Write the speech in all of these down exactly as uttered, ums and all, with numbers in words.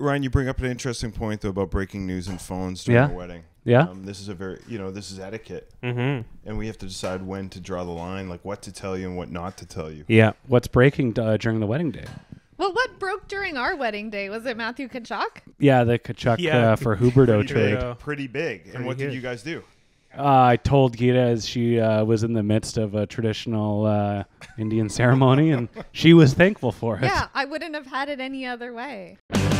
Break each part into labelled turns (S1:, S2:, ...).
S1: Ryan, you bring up an interesting point though about breaking news and phones during
S2: Yeah.
S1: a wedding.
S2: Yeah.
S1: Um, this is a very, you know, this is etiquette,
S3: Mm-hmm.
S1: and we have to decide when to draw the line, like what to tell you and what not to tell you.
S2: Yeah. What's breaking uh, during the wedding day?
S4: Well, what broke during our wedding day? Was it Matthew Kachuk?
S2: Yeah, the Kachuk
S3: Yeah.
S2: uh, for Huberto
S1: Pretty
S2: trade.
S1: big, pretty big. And
S3: Pretty
S1: what did
S3: good.
S1: you guys do?
S2: Uh, I told Geeta as she uh, was in the midst of a traditional uh, Indian ceremony, and she was thankful for it.
S4: Yeah, I wouldn't have had it any other way.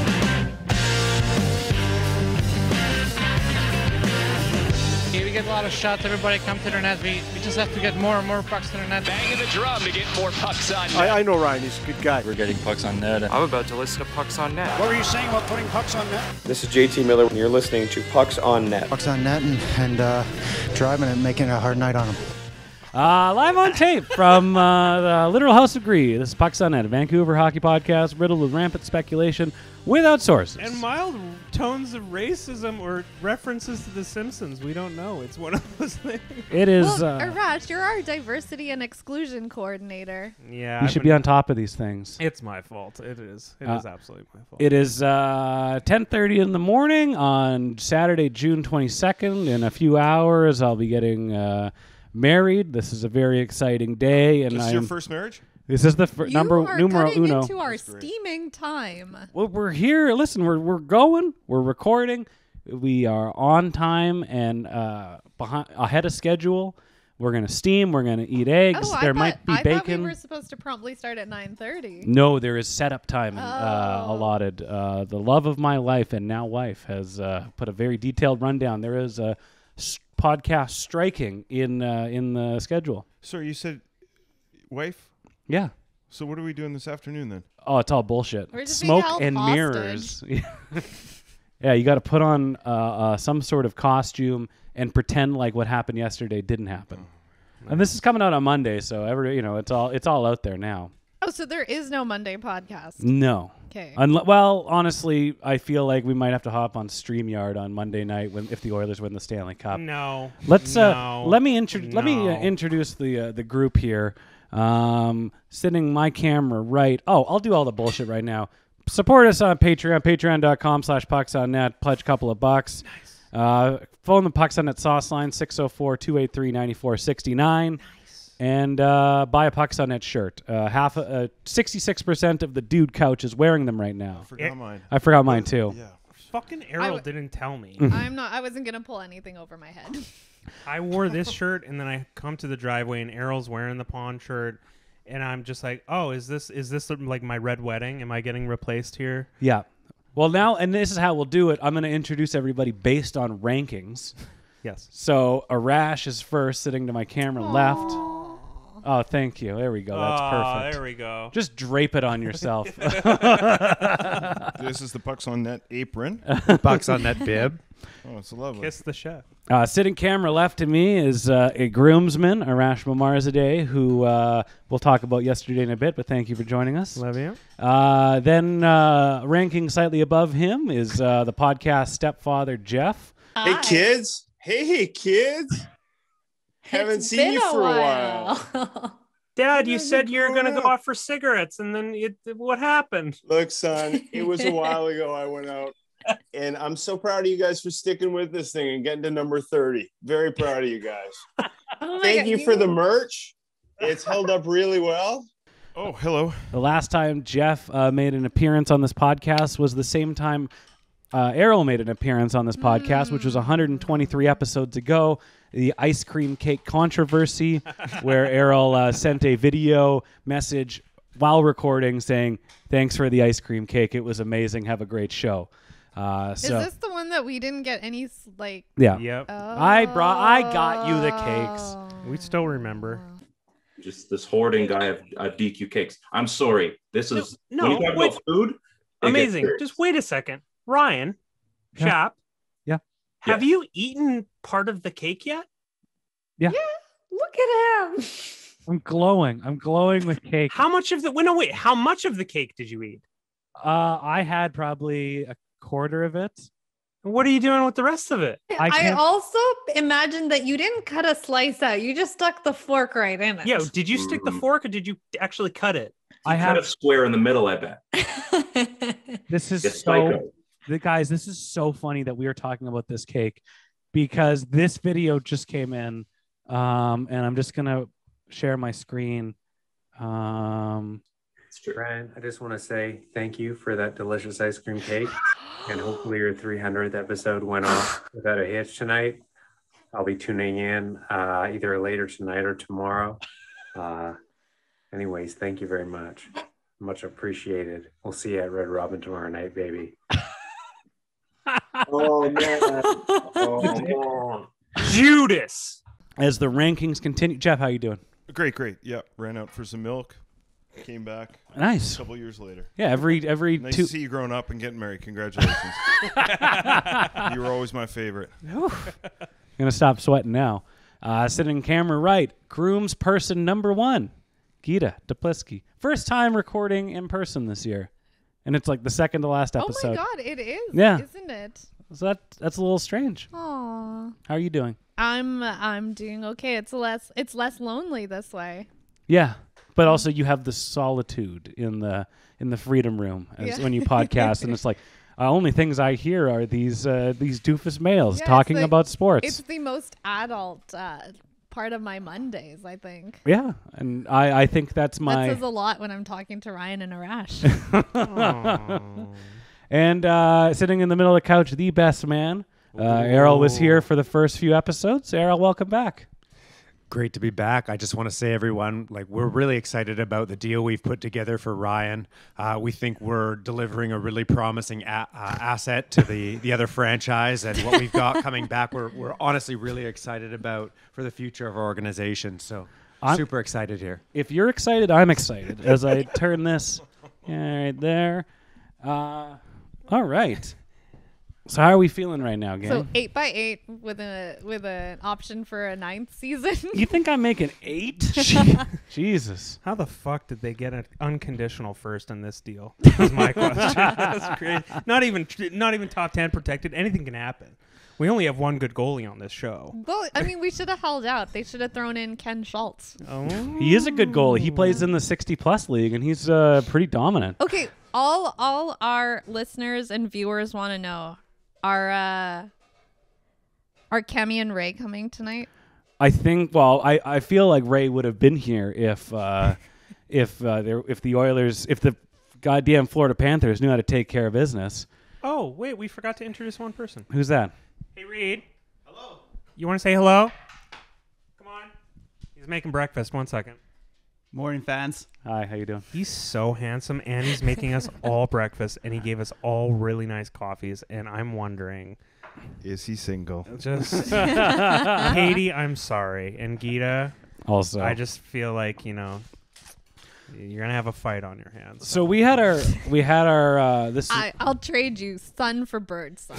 S5: Okay, we get a lot of shots. Everybody come to the net. We, we just have to get more and more pucks to the net.
S6: Banging the drum to get more pucks on net.
S7: I, I know Ryan. He's a good guy.
S8: We're getting pucks on net.
S9: I'm about to listen to Pucks on Net.
S7: What were you saying about putting pucks on net?
S10: This is J T Miller, and you're listening to Pucks on Net.
S11: Pucks on net and, and uh, driving and making it a hard night on them.
S2: Uh, live on tape from uh, the literal House of Gree. This is Pucks on Net, a Vancouver hockey podcast riddled with rampant speculation without sources.
S3: And mild tones of racism or references to The Simpsons. We don't know. It's one of those things.
S2: It is.
S4: Well,
S2: uh,
S4: Arash, you're our diversity and exclusion coordinator.
S3: Yeah,
S2: you
S3: I've
S2: should
S3: been-
S2: be on top of these things.
S3: It's my fault. It is. It
S2: Uh,
S3: is absolutely my fault.
S2: It is uh, ten thirty in the morning on Saturday, June twenty-second. In a few hours, I'll be getting uh, married. This is a very exciting day, and
S1: This is
S2: I'm,
S1: your first marriage?
S2: This is the fir-
S4: You
S2: number
S4: are
S2: numero
S4: cutting
S2: uno.
S4: into our
S1: That's great.
S4: steaming time.
S2: Well, we're here. Listen, we're we're going. We're recording. We are on time and uh, behind ahead of schedule. We're gonna steam. We're gonna eat eggs.
S4: Oh, I
S2: there
S4: thought,
S2: might be
S4: I
S2: bacon.
S4: thought we were supposed to promptly start at nine thirty.
S2: No, there is setup time uh,
S4: Oh.
S2: allotted. Uh, the love of my life and now wife has uh, put a very detailed rundown. There is a s- podcast striking in uh, in the schedule.
S1: Sir, you said wife?
S2: Yeah.
S1: So what are we doing this afternoon then?
S2: Oh, it's all bullshit.
S4: We're just being
S2: Smoke
S4: held
S2: and
S4: hostage.
S2: mirrors. Yeah, you got to put on uh, uh, some sort of costume and pretend like what happened yesterday didn't happen. And this is coming out on Monday, so every you know it's all it's all out there now.
S4: Oh, so there is no Monday podcast.
S2: No.
S4: Okay.
S2: Unle- well, honestly, I feel like we might have to hop on StreamYard on Monday night when if the Oilers win the Stanley Cup.
S3: No.
S2: Let's uh,
S3: No.
S2: let me intro- let me uh,
S3: No.
S2: introduce the uh, the group here. Um, sitting my camera right. Oh, I'll do all the bullshit right now. Support us on Patreon, patreon.com slash pucks on net. Pledge a couple of bucks. Nice. Uh, phone the Pucks on Net Sauce Line, six oh four, two eight three, nine four six nine. Nice. And uh, buy a Pucks on Net shirt. Uh, half, uh, sixty-six percent of the dude couch is wearing them right now.
S1: I forgot
S3: Eh.
S1: mine.
S2: I forgot mine too.
S1: Yeah.
S3: Fucking Errol
S4: w-
S3: didn't tell me.
S4: I'm not. I wasn't gonna pull anything over my head.
S3: I wore this shirt, and then I come to the driveway, and Errol's wearing the pawn shirt, and I'm just like, oh, is this is this like my red wedding? Am I getting replaced here?
S2: Yeah. Well, now, and this is how we'll do it. I'm going to introduce everybody based on rankings.
S3: Yes.
S2: So Arash is first, sitting to my camera left. Oh, thank you. There we go. That's
S3: oh,
S2: perfect.
S3: There we go.
S2: Just drape it on yourself.
S1: This is the Pucks on Net apron.
S8: Pucks on Net bib.
S1: Oh, it's lovely.
S3: Kiss the chef.
S2: Uh, sitting camera left to me is uh, a groomsman, Arash Mamarzadeh, who uh, we'll talk about yesterday in a bit, but thank you for joining us.
S3: Love you.
S2: Uh, then uh, ranking slightly above him is uh, the podcast stepfather, Jeff.
S12: Hey, kids. Hey, hey, kids. Haven't
S13: It's
S12: seen
S13: been
S12: you
S13: a
S12: for a
S13: while.
S12: while.
S3: Dad, you
S12: Yeah,
S3: said you were
S12: growing
S3: going to
S12: up.
S3: go out for cigarettes, and then it, what happened?
S12: Look, son, it was a while ago I went out. And I'm so proud of you guys for sticking with this thing and getting to number thirty. Very proud of you guys.
S13: Oh my
S12: Thank
S13: God,
S12: you for the merch. It's held up really well.
S1: Oh, hello.
S2: The last time Jeff uh, made an appearance on this podcast was the same time uh, Errol made an appearance on this podcast, which was one hundred twenty-three episodes ago. The ice cream cake controversy, where Errol uh, sent a video message while recording saying, "Thanks for the ice cream cake. It was amazing. Have a great show." Uh, so
S4: Is this the one that we didn't get any s- like?
S2: yeah,
S3: Yep.
S4: Oh.
S2: I brought, I got you the cakes.
S3: We still remember.
S14: Just this hoarding guy of, of D Q cakes. I'm sorry. This is
S3: No,
S14: when you
S3: no,
S14: talk
S3: wait.
S14: about food. it gets
S3: Amazing.
S14: serious.
S3: Just wait a second. Ryan,
S2: Yeah.
S3: Chap.
S2: Yeah.
S3: Have
S14: Yeah.
S3: you eaten part of the cake yet?
S13: Look at him.
S2: I'm glowing. I'm glowing with cake.
S3: How much of the wait, no, wait, how much of the cake did you eat?
S2: Uh, I had probably a quarter of it.
S3: What are you doing with the rest of it?
S2: I
S13: I,
S2: can't-
S13: also imagine that you didn't cut a slice out. You just stuck the fork right in it.
S3: Yeah, did you stick the
S14: Mm.
S3: fork or did you actually cut it?
S2: I
S14: have a square in the middle, I bet.
S2: This is
S14: You're
S2: so
S14: psycho.
S2: the guys, this is so funny that we are talking about this cake because this video just came in. Um, and I'm just gonna share my screen. Um
S15: Brian, I just want to say thank you for that delicious ice cream cake. And hopefully your three hundredth episode went off without a hitch tonight. I'll be tuning in uh, either later tonight or tomorrow. Uh, anyways, thank you very much. Much appreciated. We'll see you at Red Robin tomorrow night, baby.
S12: Oh, man. Oh,
S3: Judas.
S2: As the rankings continue, Jeff, how you doing?
S1: Great, great. Yeah, ran out for some milk. Came back.
S2: Nice.
S1: A couple years later.
S2: Yeah, every every
S1: nice
S2: two.
S1: to see you growing up and getting married. Congratulations. You were always my favorite.
S2: I'm gonna stop sweating now. Uh, sitting in camera right, grooms person number one, Geeta Dupliski. First time recording in person this year, and it's like the second to last episode.
S4: Oh my god, it is.
S2: Yeah,
S4: isn't it?
S2: So that that's a little strange.
S4: Aw.
S2: How are you doing?
S4: I'm I'm doing okay. It's less it's less lonely this way.
S2: Yeah. But also, you have the solitude in the in the freedom room as
S4: Yeah.
S2: when you podcast, and it's like uh, only things I hear are these uh, these doofus males
S4: Yeah,
S2: talking
S4: it's the-
S2: about sports.
S4: It's the most adult uh, part of my Mondays, I think.
S2: Yeah, and I, I think that's my.
S4: That says a lot when I'm talking to Ryan and Arash.
S2: And uh, sitting in the middle of the couch, the best man, uh, Errol was here for the first few episodes. Errol, welcome back.
S8: Great to be back. I just want to say, everyone, like we're really excited about the deal we've put together for Ryan. Uh, we think we're delivering a really promising a- uh, asset to the, the other franchise, and what we've got coming back, we're we're honestly really excited about for the future of our organization. So
S2: I'm
S8: super excited here.
S2: If you're excited, I'm excited. As I turn this yeah, right there. Uh, all right. So how are we feeling right now, gang?
S4: So eight by eight with a with an option for a ninth season.
S2: You think I'm making eight? Jesus.
S3: How the fuck did they get an unconditional first in this deal? That's my question. That's crazy. Not even not even top ten protected. Anything can happen. We only have one good goalie on this show.
S4: Well, I mean, we should have held out. They should have thrown in Ken Schultz.
S3: Oh.
S2: He is a good goalie. He plays in the sixty plus league, and he's uh, pretty dominant.
S4: Okay, all all our listeners and viewers want to know: Are uh, are Kemi and Ray coming tonight?
S2: I think. Well, I, I feel like Ray would have been here if uh, if uh, there if the Oilers if the goddamn Florida Panthers knew how to take care of business.
S3: Oh wait, we forgot to introduce one person.
S2: Who's that?
S3: Hey Reed. Hello. You want to say hello? Come on. He's making breakfast. One second.
S16: Morning, fans.
S2: Hi, how you doing?
S3: He's so handsome, and he's making us all breakfast, and he gave us all really nice coffees, and I'm wondering...
S1: Is he single?
S3: Just Katie, I'm sorry. And Geeta,
S2: also.
S3: I just feel like, you know, you're going to have a fight on your hands.
S2: So we had our... We had our... Uh, this.
S4: I, I'll trade you son for bird son.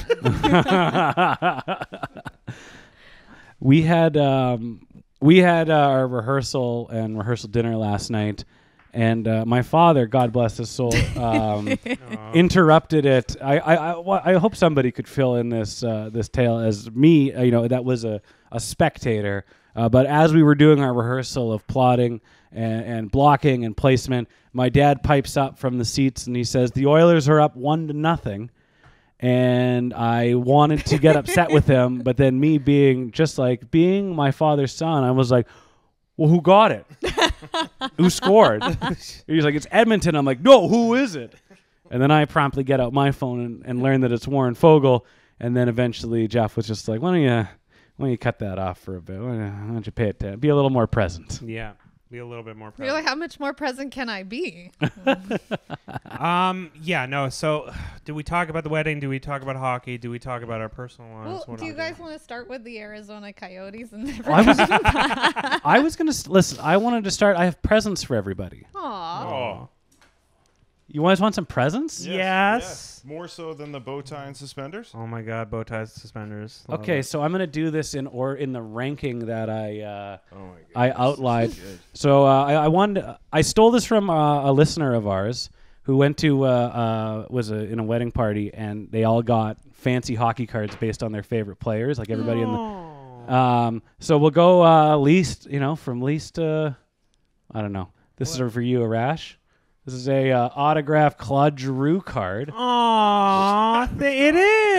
S2: we had... Um, We had uh, our rehearsal and rehearsal dinner last night, and uh, my father, God bless his soul, um, interrupted it. I, I, I, I hope somebody could fill in this uh, this tale as me. Uh, you know, that was a, a spectator. Uh, but as we were doing our rehearsal of plotting and, and blocking and placement, my dad pipes up from the seats and he says, "The Oilers are up one to nothing." And I wanted to get upset with him, but then me being just like being my father's son, I was like, "Well, who got it? Who scored?" He's like, "It's Edmonton." I'm like, "No, who is it?" And then I promptly get out my phone and, and learn that it's Warren Fogle. And then eventually Jeff was just like, "Why don't you, why don't you cut that off for a bit? Why don't you, why don't you pay attention? Be a little more present."
S3: Yeah. Be a little bit more present.
S4: You're like, how much more present can I be?
S3: um. Yeah. No. So, do we talk about the wedding? Do we talk about hockey? Do we talk about our personal lives?
S4: Well,
S3: What
S4: do you
S3: we
S4: guys want to start with the Arizona Coyotes and never
S2: I was,
S4: come back?
S2: I was gonna s- listen. I wanted to start. I have presents for everybody.
S4: Aw.
S1: Oh.
S2: You guys want some presents?
S3: Yes. Yes.
S1: More so than the bow tie and suspenders?
S3: Oh my God, bow ties, suspenders. Love
S2: Okay,
S3: it.
S2: so I'm gonna do this in or in the ranking that I uh,
S1: Oh my
S2: I
S1: goodness,
S2: outlined.
S1: this is good.
S2: So uh, I, I wanted I stole this from uh, a listener of ours who went to uh, uh, was a, in a wedding party, and they all got fancy hockey cards based on their favorite players, like everybody in the. Um, so we'll go uh, least, you know, from least. Uh, I don't know. This
S3: What?
S2: is for you, Arash. This is a uh, autographed Claude Giroux card.
S3: Aw, th- it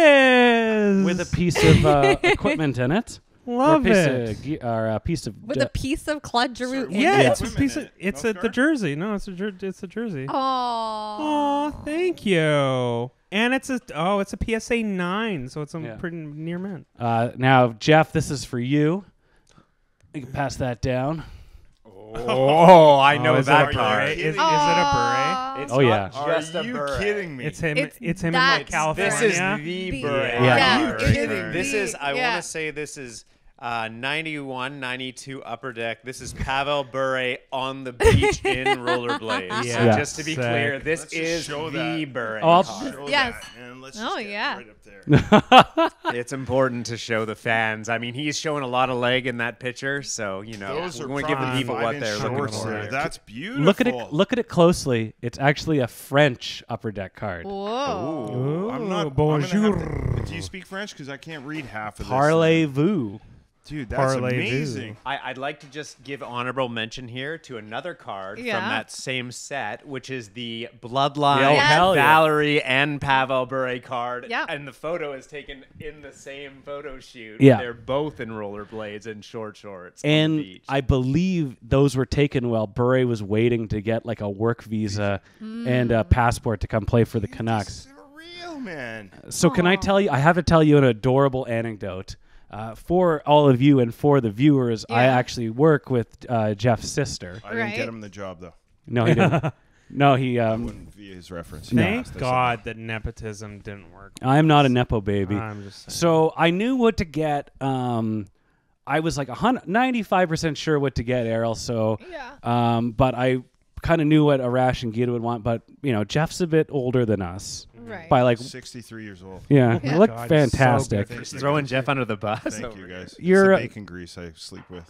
S3: is
S2: with a piece of uh, equipment in it.
S3: Love
S2: or a piece
S3: it.
S2: Of, ge- or a piece of
S4: With
S2: d-
S4: a piece of Claude Giroux. in
S3: Yeah,
S4: it.
S3: it's a piece of it's a, the jersey. No, it's a jer- it's a jersey.
S4: Oh,
S3: Aw, thank you. And it's a oh, it's a P S A nine, so it's a
S2: Yeah.
S3: pretty near mint.
S2: Uh, now, Jeff, this is for you. You can pass that down.
S8: Oh, I know
S3: is
S8: that
S3: it a
S8: card.
S3: beret? Is, is it a
S4: Aw.
S3: beret?
S8: It's
S2: Oh,
S8: not
S2: yeah.
S8: just
S1: Are
S8: a
S1: you
S8: beret.
S1: kidding me?
S3: It's him.
S4: It's
S3: It's, him in like
S4: that
S3: California.
S8: This is the
S4: The-
S8: beret.
S2: Yeah.
S4: Yeah,
S8: card.
S4: it's
S1: kidding.
S8: This
S4: the-
S8: is, I
S4: yeah.
S8: want to say this is uh, ninety-one, ninety-two Upper Deck. This is Pavel Bure on the beach in rollerblades. So
S3: Yeah.
S8: just to be
S3: Sick.
S8: clear, this
S1: Let's just
S8: is
S1: show
S8: the
S1: that.
S8: Bure
S2: Oh, I'll-
S8: card.
S1: Show
S4: Yes.
S1: that, and let's
S4: Oh,
S1: just get
S4: yeah.
S1: right up there.
S8: It's important to show the fans. I mean, he's showing a lot of leg in that picture, so you know,
S1: Those
S8: we
S1: are
S8: want to give the
S1: probably
S8: people what
S1: five-inch
S8: they're looking
S1: shorts
S8: for.
S1: there. That's beautiful.
S2: Look at it. Look at it closely. It's actually a French Upper Deck card.
S4: Whoa.
S1: Ooh, I'm not. I'm
S3: bonjour.
S1: gonna have to- do you speak French? Because I can't read half of this.
S2: Parlez-vous.
S1: Dude, that's
S3: Parlez-vous.
S1: amazing.
S8: I, I'd like to just give honorable mention here to another card
S4: Yeah.
S8: from that same set, which is the Bloodline
S2: Yeah, oh, Yes. hell yeah.
S8: Valerie and Pavel Bure card.
S4: Yeah.
S8: And the photo is taken in the same photo shoot.
S2: Yeah.
S8: They're both in rollerblades and short shorts on the
S2: And
S8: beach.
S2: I believe those were taken while Bure was waiting to get like a work visa and a passport to come play for the Canucks.
S1: Real man.
S2: So can I tell you? I have to tell you an adorable anecdote. Uh, for all of you and for the viewers, I
S4: Yeah.
S2: actually work with uh, Jeff's sister.
S1: I didn't
S4: Right.
S1: get him the job though.
S2: No, he didn't. No, he.
S1: I
S2: Um,
S1: wouldn't via his reference.
S3: Thank
S1: He asked, I said,
S3: God that nepotism didn't work.
S2: I am not a nepo baby.
S3: I'm just saying.
S2: So I knew what to get. Um, I was like ninety-five percent sure what to get, Errol. So,
S4: Yeah.
S2: um, but I kind of knew what Arash and Geeta would want. But you know, Jeff's a bit older than us
S4: Right.
S2: by like,
S1: sixty-three years old.
S2: yeah,
S4: Yeah.
S2: you look
S3: God, so
S2: fantastic.
S3: good.
S8: Just throwing Jeff under the bus.
S1: Thank
S8: over
S1: you
S8: here.
S1: guys. It's
S2: You're,
S1: the
S2: uh,
S1: bacon grease I sleep with.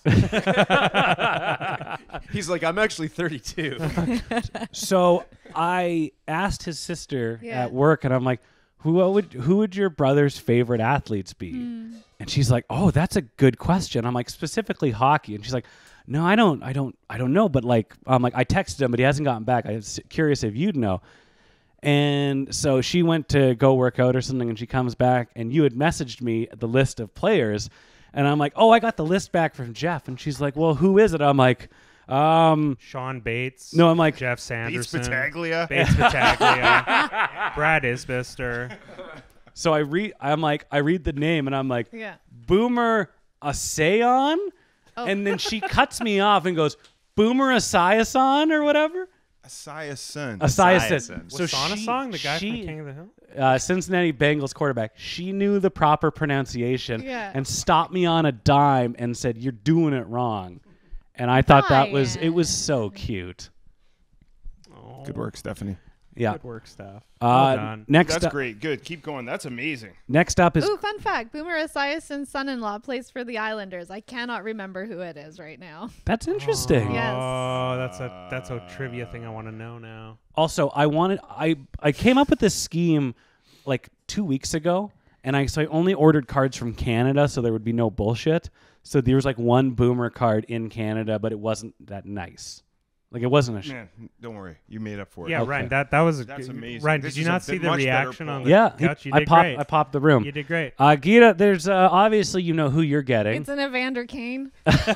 S8: He's like, I'm actually thirty-two.
S2: So I asked his sister
S4: Yeah.
S2: at work, and I'm like, "Who what would who would your brother's favorite athletes be?"
S4: Hmm.
S2: And she's like, "Oh, that's a good question." I'm like, "Specifically hockey," and she's like, "No, I don't, I don't, I don't know." But like, I'm like, I texted him, but he hasn't gotten back. I was curious if you'd know. And so she went to go work out or something, and she comes back, and you had messaged me the list of players, and I'm like, "Oh, I got the list back from Jeff," and she's like, "Well, who is it?" I'm like, um,
S3: Sean Bates.
S2: No, I'm like
S3: Jeff
S1: Bates
S3: Sanderson.
S1: Battaglia.
S3: Bates Battaglia. Brad Isbister.
S2: So I read, I'm like, I read the name, and I'm like,
S4: Yeah.
S2: Boomer Esiason,
S4: Oh.
S2: and then she cuts me off and goes, Boomer Esiason or whatever.
S1: Esiason.
S2: Esiason.
S3: Was Sonasong the guy
S2: she,
S3: from King of the Hill?
S2: uh, Cincinnati Bengals quarterback. She knew the proper pronunciation
S4: Yeah.
S2: and stopped me on a dime and said, "You're doing it wrong." And I thought that was it was so cute.
S1: Good work, Stephanie.
S2: Yeah.
S3: Good work, staff.
S2: Uh,
S3: Well done.
S2: next
S1: That's
S2: up,
S1: great. Good. Keep going. That's amazing.
S2: next up is
S4: Ooh, fun fact. Boomer Esiason's son-in-law plays for the Islanders. I cannot remember who it is right now.
S2: that's interesting.
S4: Yes.
S3: Oh, that's a that's a trivia thing I want to know now.
S2: Also, I wanted I I came up with this scheme like two weeks ago, and I so I only ordered cards from Canada, so there would be no bullshit. So there was like one Boomer card in Canada, but it wasn't that nice. Like it wasn't a. Sh-
S1: Man, don't worry. You made up for it.
S3: Yeah,
S2: Okay.
S3: Ryan, that that was a
S1: That's
S3: good-
S1: amazing.
S3: Ryan,
S1: This
S3: did you
S1: is a
S3: not
S1: bit
S3: see the
S1: much better
S3: reaction
S1: poll.
S3: on the
S2: yeah,
S3: couch? You
S2: I
S3: did
S2: popped.
S3: great.
S2: I popped the room.
S3: You did great.
S2: Uh, Geeta, there's uh, obviously you know who you're getting.
S4: It's an Evander Kane.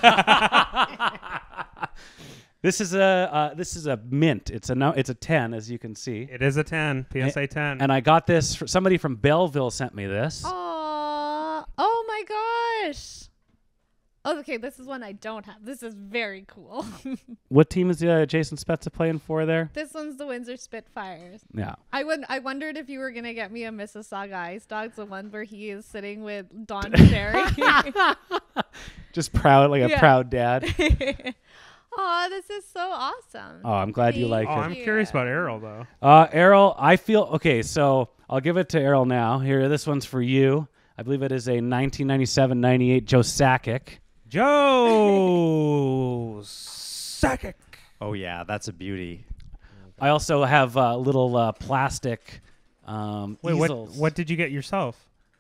S2: This is a uh, this is a mint. It's a no, it's a ten, as you can see.
S3: It is a ten, P S A ten.
S2: And I got this. For, somebody from Belleville sent me this.
S4: Aw. Oh my gosh. Oh, okay, this is one I don't have. This is very cool.
S2: What team is uh, Jason Spezza playing for there?
S4: This one's the Windsor Spitfires.
S2: Yeah.
S4: I would. I wondered if you were gonna get me a Mississauga Ice Dogs, the one where he is sitting with Don Cherry.
S2: Just proud, like a
S4: Yeah.
S2: proud dad.
S4: Aw, this is so awesome.
S2: Oh, I'm glad you
S4: Thank
S2: like
S3: oh,
S2: it.
S3: I'm curious about Errol though.
S2: Uh, Errol, I feel okay. So I'll give it to Errol now. Here, this one's for you. I believe it is a nineteen ninety-seven ninety-eight Joe Sakic.
S3: Joe Sakic.
S8: Oh yeah, that's a beauty.
S2: I also have uh, little uh, plastic um,
S3: Wait, what
S2: easels.
S3: what did you get yourself?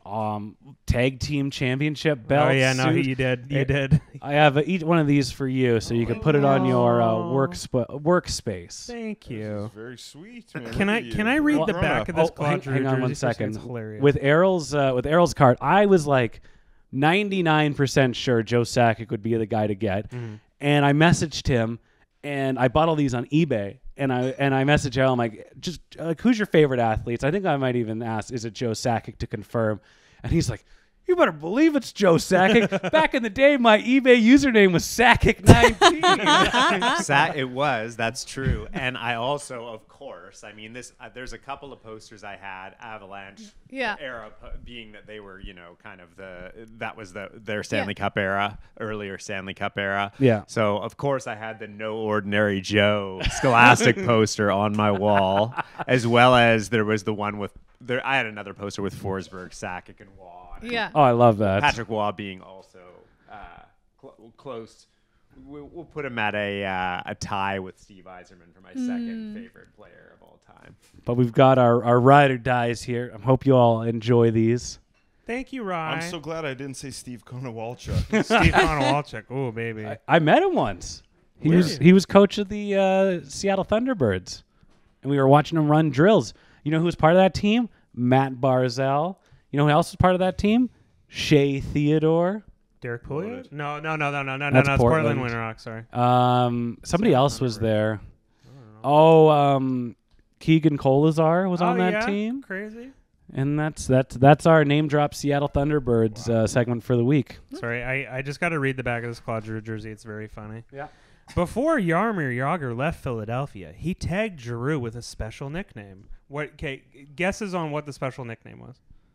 S2: um, tag team championship belt.
S3: Oh yeah, no,
S2: suit.
S3: you did, you did.
S2: I have uh, each one of these for you, so you can put it on your uh, work sp- workspace.
S3: Thank you.
S1: Very sweet. Man.
S3: Can I can I read
S2: Well,
S3: the back of this
S2: oh, hang,
S3: Claude
S2: hang on
S3: jersey?
S2: one
S3: So it's
S2: second.
S3: hilarious.
S2: With Errol's uh, with Errol's card, I was like ninety-nine percent sure Joe Sakic would be the guy to get,
S3: Mhm.
S2: and I messaged him, and I bought all these on eBay. And I and I messaged Errol. I'm like, just like, who's your favorite athletes? I think I might even ask, is it Joe Sakic to confirm? And he's like, you better believe it's Joe Sakic. Back in the day, my eBay username was Sakic nineteen.
S8: Sa- it was. That's true. And I also, of course, I mean, this. Uh, there's a couple of posters I had, Avalanche
S4: Yeah.
S8: era, po- being that they were, you know, kind of the that was the their Stanley Cup era, earlier Stanley Cup era.
S2: Yeah.
S8: So of course I had the No Ordinary Joe Scholastic poster on my wall, as well as there was the one with there. I had another poster with Forsberg, Sakic, and Waugh.
S4: Yeah.
S2: Oh, I love that.
S8: Patrick Waugh being also uh, cl- close. We'll, we'll put him at a uh, a tie with Steve Yzerman for my second favorite player of all time.
S2: But we've got our, our ride or dies here. I hope you all enjoy these.
S3: Thank you, Ryan.
S1: I'm so glad I didn't say Steve Konowalchuk.
S3: Steve Konowalchuk. Oh, baby.
S2: I, I met him once. He
S3: Really?
S2: was he was coach of the uh, Seattle Thunderbirds, and we were watching him run drills. You know who was part of that team? Matt Barzell. You know who else was part of that team? Shea Theodore.
S3: Derek Pouliot? No, no, no, no, no, no, no,
S2: That's
S3: no. It's Portland
S2: Portland.
S3: Winter Rock. Sorry.
S2: Um, somebody else was there. Oh, um, Keegan Kolazar was on
S3: Oh,
S2: that
S3: yeah?
S2: team.
S3: Crazy.
S2: And that's that's that's our name drop Seattle Thunderbirds uh, segment for the week.
S3: Sorry, I, I just got to read the back of this Claude Giroux jersey. It's very funny.
S2: Yeah.
S3: Before Jaromir Jagr left Philadelphia, he tagged Giroux with a special nickname. What? Okay, guesses on what the special nickname was?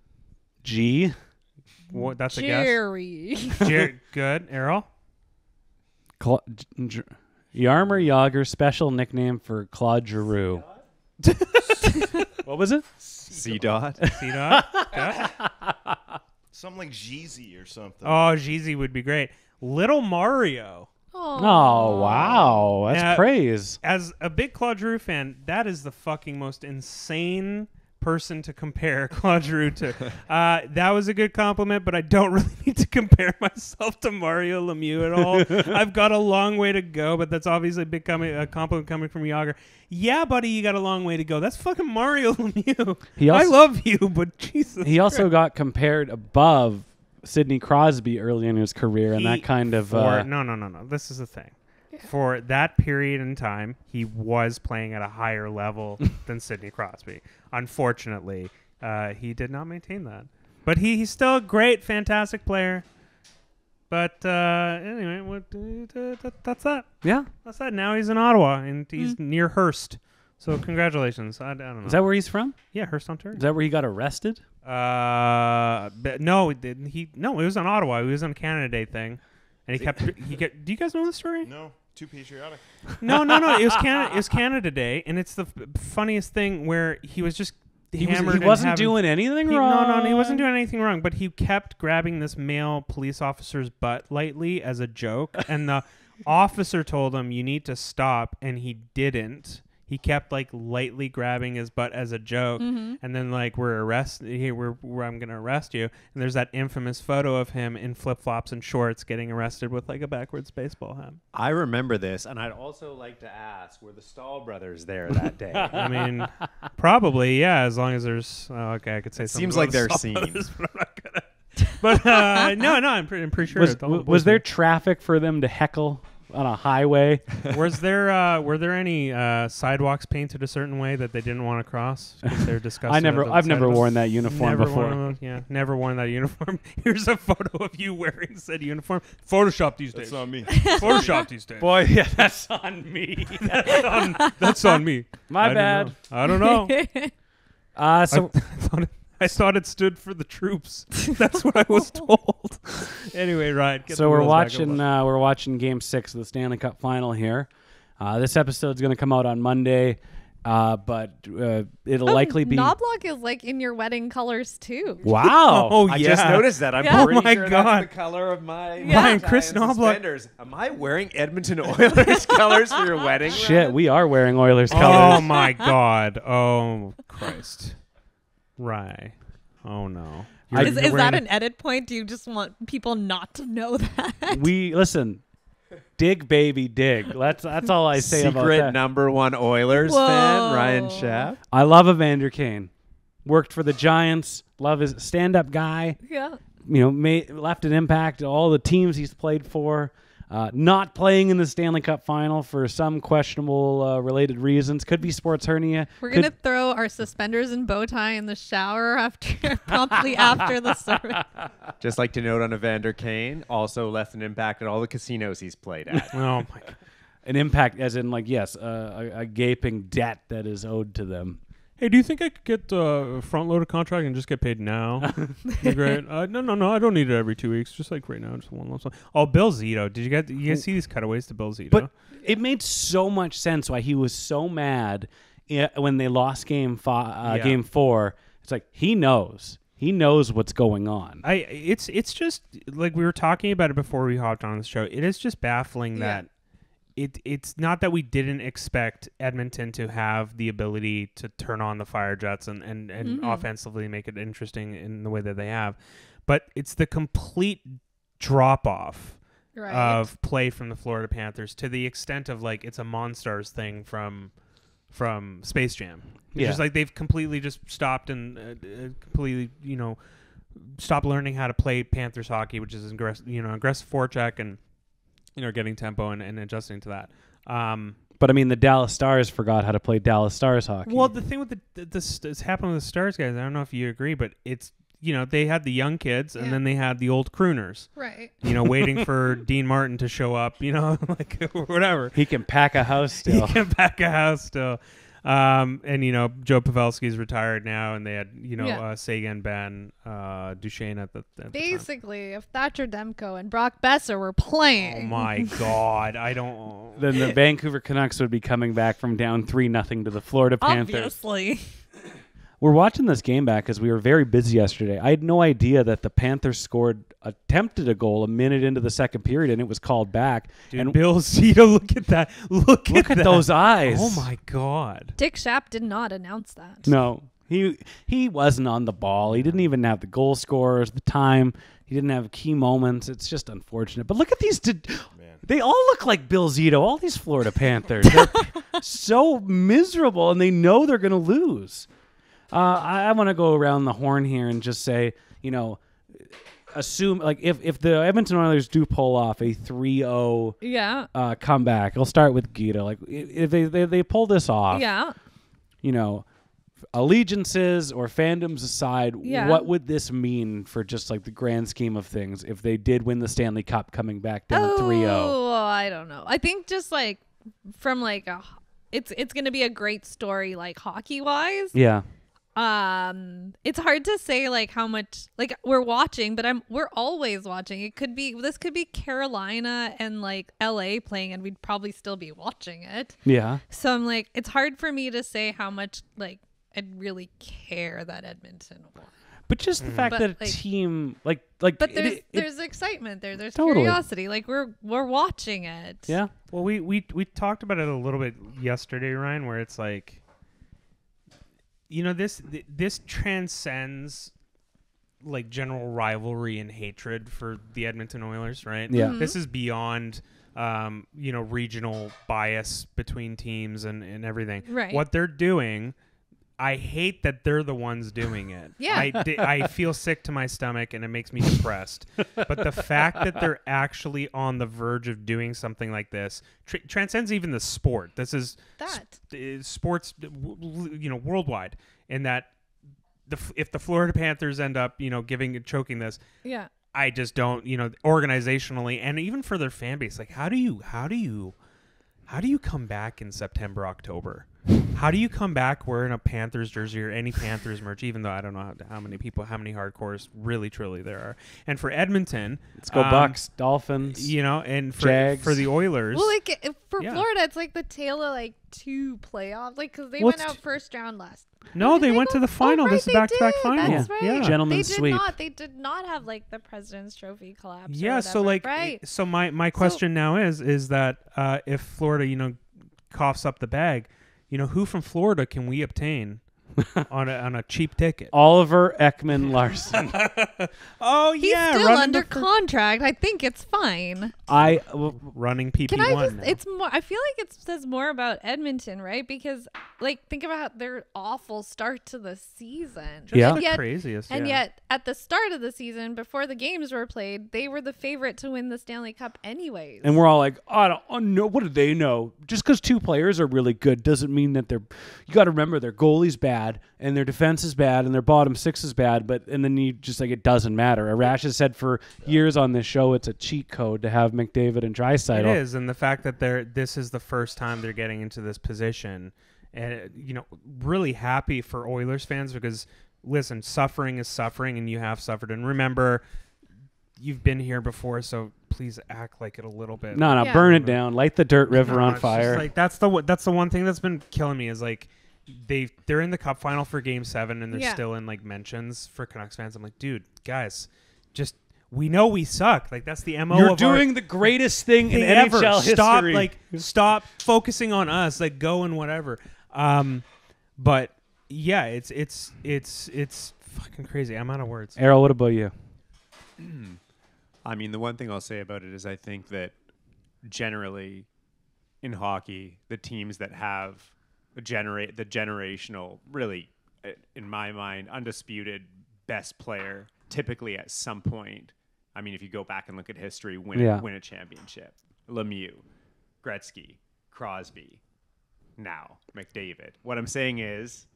S2: G.
S3: What? That's
S4: Jerry.
S3: a guess. Jerry. Good. Errol.
S2: Cla- J- J- Jaromir Jagr special nickname for Claude Giroux. What was it?
S8: C dot.
S3: C dot. Okay.
S1: Something like Jeezy or something.
S3: Oh, Jeezy would be great. Little Mario.
S2: Oh, wow. That's
S3: Now,
S2: praise.
S3: As a big Claude Giroux fan, that is the fucking most insane person to compare Claude Giroux to. Uh, that was a good compliment, but I don't really need to compare myself to Mario Lemieux at all. I've got a long way to go, but that's obviously a big com- a compliment coming from Jagr. Yeah, buddy, you got a long way to go. That's fucking Mario Lemieux.
S2: He also-
S3: I love you, but Jesus
S2: He also
S3: Christ.
S2: got compared above Sidney Crosby early in his career, and
S3: He-
S2: that kind of
S3: for,
S2: uh,
S3: no, no, no, no. This is the thing. For that period in time, he was playing at a higher level than Sidney Crosby. Unfortunately, uh, he did not maintain that. But he, he's still a great, fantastic player. But uh, anyway, what, uh, that, that's that.
S2: Yeah.
S3: That's that. Now he's in Ottawa, and he's near Hearst. So congratulations. I, I don't know.
S2: Is that where he's from?
S3: Yeah, Hearst, Ontario.
S2: Is that where he got arrested?
S3: Uh, but no, it didn't. He no, it was on Ottawa. He was on Canada Day thing, and he kept. He get. Do you guys know the story?
S1: No, too patriotic.
S3: No, no, no. It was Canada. It was Canada Day, and it's the f- funniest thing where he was just
S2: He was-
S3: hammered.
S2: he
S3: and
S2: wasn't
S3: having-
S2: doing anything
S3: he- No, no, no, he
S2: wrong.
S3: wasn't doing anything wrong. But he kept grabbing this male police officer's butt lightly as a joke, and the officer told him, "You need to stop," and he didn't. He kept like lightly grabbing his butt as a joke,
S4: Mhm.
S3: and then like we're arrest here, we're, we're I'm gonna arrest you. And there's that infamous photo of him in flip flops and shorts getting arrested with like a backwards baseball hat.
S8: I remember this, and I'd also like to ask, were the Stahl brothers there that day?
S3: I mean, probably yeah. As long as there's oh, okay, I could say
S8: It
S3: something
S8: seems
S3: about
S8: like
S3: the
S8: they're
S3: Stahl
S8: seen.
S3: brothers, but I'm not gonna. But uh, no, no, I'm pretty, I'm pretty sure.
S2: Was,
S3: it's all
S2: w-
S3: the
S2: was
S3: boys
S2: there
S3: there.
S2: traffic for them to heckle on a highway?
S3: Was there uh, were there any uh, sidewalks painted a certain way that they didn't want to cross because they're disgusted?
S2: I never-
S3: at the
S2: I've never
S3: sidewalk?
S2: worn that uniform
S3: Never
S2: before.
S3: worn one, yeah, never worn that uniform. Here's a photo of you wearing said uniform. Photoshop these days.
S1: That's on me.
S3: Photoshop these days.
S2: Boy, yeah, that's on me.
S3: that's, on, that's on me.
S2: My
S3: I don't
S2: bad.
S3: know. I don't know.
S2: Uh, so
S3: I, I, thought it, I thought it stood for the troops. That's what I was told. Anyway, Ryan. Get
S2: so
S3: the
S2: we're
S3: wheels back
S2: watching
S3: on.
S2: uh, we're watching Game Six of the Stanley Cup Final here. Uh, this episode's going to come out on Monday, uh, but uh, it'll
S4: Oh,
S2: likely be.
S4: Knobloch is like in your wedding colors too.
S2: Wow!
S3: Oh,
S8: I
S3: yeah.
S8: just noticed that. I'm
S4: Yeah.
S8: pretty
S3: Oh my
S8: sure
S3: God.
S8: that's the color of my
S3: Yeah. Ryan, Chris
S8: tie and
S3: Knobloch-
S8: suspenders. Am I wearing Edmonton Oilers colors for your wedding?
S2: Shit, we are wearing Oilers
S3: Oh
S2: colors.
S3: my God! Oh Christ! Rye. Oh no.
S2: I-
S4: Is,
S2: you're
S4: is that
S2: wearing
S4: an edit point? Do you just want people not to know that?
S2: We listen. Dig, baby, dig. That's that's all I say about
S8: Secret
S2: that.
S8: number one Oilers fan, Ryan Schaff.
S2: I love Evander Kane. Worked for the Giants. Love his stand-up guy.
S4: Yeah.
S2: You know, made, left an impact to all the teams he's played for. Uh, not playing in the Stanley Cup final for some questionable uh, related reasons. Could be sports hernia.
S4: We're
S2: Could-
S4: gonna throw our suspenders and bow tie in the shower after promptly after the service.
S8: Just like to note on Evander Kane, also left an impact at all the casinos he's played at.
S3: Oh my God.
S2: An impact, as in, like, yes, uh, a, a gaping debt that is owed to them.
S3: Hey, do you think I could get uh, a front-loaded contract and just get paid now? Be great. Uh, no, no, no. I don't need it every two weeks. Just like right now, just one lump sum. Oh, Bill Zito. Did you get? You guys see these cutaways to Bill Zito?
S2: But it made so much sense why he was so mad i- when they lost game five, uh,
S3: Yeah.
S2: game four. It's like he knows. He knows what's going on.
S3: I it's it's just like we were talking about it before we hopped on the show. It is just baffling
S4: Yeah.
S3: that it it's not that we didn't expect Edmonton to have the ability to turn on the fire jets and and, and
S4: Mhm.
S3: offensively make it interesting in the way that they have, but it's the complete drop off
S4: Right.
S3: of play from the Florida Panthers to the extent of like it's a Monstars thing from from Space Jam. It's
S2: Yeah.
S3: just like they've completely just stopped and uh, uh, completely, you know, stopped learning how to play Panthers hockey, which is aggressive, you know, aggressive forecheck and, you know, getting tempo and, and adjusting to that. Um,
S2: But I mean, the Dallas Stars forgot how to play Dallas Stars hockey.
S3: well, the thing with the, the this it's happened with the Stars guys. I don't know if you agree, but it's, you know, they had the young kids and
S4: Yeah.
S3: then they had the old crooners,
S4: Right.
S3: you know, waiting for Dean Martin to show up, you know, like whatever.
S2: He can pack a house still.
S3: He can pack a house still. Um, and, you know, Joe Pavelski's retired now, and they had, you know,
S4: Yeah.
S3: uh, Sagan, Ben, uh, Duchesne at the, at the time.
S4: Basically, if Thatcher Demko and Brock Besser were playing.
S3: Oh, my God. I don't...
S2: Then the Vancouver Canucks would be coming back from down three nothing to the Florida Panthers.
S4: Obviously.
S2: We're watching this game back because we were very busy yesterday. I had no idea that the Panthers scored, attempted a goal a minute into the second period, and it was called back.
S3: Dude,
S2: and
S3: Bill Zito, look at that. Look,
S2: look
S3: at,
S2: at
S3: that.
S2: those eyes.
S3: Oh, my God.
S4: Dick Schaap did not announce that.
S2: No, he he wasn't on the ball. He didn't even have the goal scorers, the time. He didn't have key moments. It's just unfortunate. But look at these. T- they all look like Bill Zito, all these Florida Panthers. They're so miserable, and they know they're going to lose. Uh, I, I want to go around the horn here and just say, you know, assume, like, if, if the Edmonton Oilers do pull off a three oh
S4: Yeah.
S2: uh, comeback, I'll start with Geeta. Like, if they, they, they pull this off,
S4: Yeah.
S2: you know, allegiances or fandoms aside,
S4: Yeah.
S2: what would this mean for just like the grand scheme of things if they did win the Stanley Cup coming back down three oh?
S4: Oh, I don't know. I think just like from like a, it's it's gonna be a great story like hockey wise.
S2: Yeah.
S4: Um, it's hard to say like how much like we're watching, but I'm we're always watching. It could be this could be Carolina and like L A playing, and we'd probably still be watching it.
S2: Yeah.
S4: So I'm like, it's hard for me to say how much like I'd really care that Edmonton won.
S2: But just the fact
S4: But,
S2: that a
S4: like-
S2: team like like
S4: But
S2: it-
S4: there's
S2: it-
S4: there's excitement there. There's
S2: Totally.
S4: curiosity. Like we're we're watching it.
S2: yeah.
S3: Well, we, we, we talked about it a little bit yesterday, Ryan, where it's like, you know, this th- this transcends like general rivalry and hatred for the Edmonton Oilers, right?
S2: Yeah.
S4: Mhm.
S3: This is beyond, um, you know, regional bias between teams and, and everything.
S4: Right.
S3: What they're doing, I hate that they're the ones doing it.
S4: Yeah.
S3: I, di- I feel sick to my stomach and it makes me depressed. But the fact that they're actually on the verge of doing something like this tr- transcends even the sport. This is
S4: That.
S3: sp- uh, sports, uh, w- w- you know, worldwide. And that the f- if the Florida Panthers end up, you know, giving choking this,
S4: Yeah.
S3: I just don't, you know, organizationally and even for their fan base, like how do you, how do you, how do you come back in September, October? How do you come back wearing a Panthers jersey or any Panthers merch, even though I don't know how, how many people, how many hardcores really, truly there are. And for Edmonton,
S2: Let's go
S3: um,
S2: Bucks, Dolphins,
S3: you know, and for,
S2: Jags.
S3: for the Oilers.
S4: Well, like if- for
S3: Yeah.
S4: Florida, it's like the tail of like two playoffs, like because they
S3: Well,
S4: went
S3: it's
S4: out
S3: t-
S4: first round last.
S3: no, they went to the final.
S4: Oh, right,
S3: this is
S4: they
S3: back-to-back
S4: did.
S3: final.
S4: That's
S2: Yeah.
S4: right.
S3: Yeah.
S2: Gentlemen's
S4: they did
S2: sweep.
S4: not. They did not have like the President's Trophy collapse. or
S3: Yeah, so
S4: whatever,
S3: like,
S4: right.
S3: so my my question now is is that uh, if Florida, you know, coughs up the bag, you know, who from Florida can we obtain on a on a cheap ticket.
S2: Oliver Ekman Larson.
S3: Oh
S4: He's
S3: yeah,
S4: still
S3: running
S4: under
S3: the fir-
S4: contract. I think it's fine.
S2: I w-
S3: running P P
S4: Can
S3: one.
S4: I just?
S3: now.
S4: It's more. I feel like it says more about Edmonton, right? Because like, think about their awful start to the season.
S3: Just
S2: Yeah.
S3: the
S4: And yet,
S3: craziest.
S4: and
S3: yeah.
S4: yet, at the start of the season, before the games were played, they were the favorite to win the Stanley Cup, anyways.
S2: And we're all like, oh, I don't oh, no, what do they know? Just because two players are really good doesn't mean that they're. You got to remember their goalie's bad and their defense is bad and their bottom six is bad. But and then you just like it doesn't matter. Arash has said for years on this show it's a cheat code to have McDavid and Draisaitl.
S3: It is, and the fact that they're this is the first time they're getting into this position, and you know, really happy for Oilers fans because listen, suffering is suffering, and you have suffered. And remember, you've been here before, so please act like it a little bit.
S2: No, no,
S4: Yeah.
S2: burn it down, light the dirt river
S3: No,
S2: on
S3: it's just
S2: fire.
S3: like that's the that's the one thing that's been killing me is like they they're in the Cup final for Game Seven, and they're
S4: Yeah.
S3: still in like mentions for Canucks fans. I'm like, dude, guys, just. We know we suck. Like that's the M O
S2: You're
S3: of
S2: doing
S3: our
S2: the greatest thing in
S3: thing
S2: N H L
S3: ever. Stop,
S2: history.
S3: like, stop focusing on us. Like, go and whatever. Um, but yeah, it's it's it's it's fucking crazy. I'm out of words.
S2: Errol, what about you?
S8: I mean, the one thing I'll say about it is I think that generally in hockey, the teams that have a generate the generational, really, uh, in my mind, undisputed best player, typically at some point, I mean, if you go back and look at history, win,
S2: Yeah.
S8: win a championship. Lemieux, Gretzky, Crosby, now McDavid. What I'm saying is,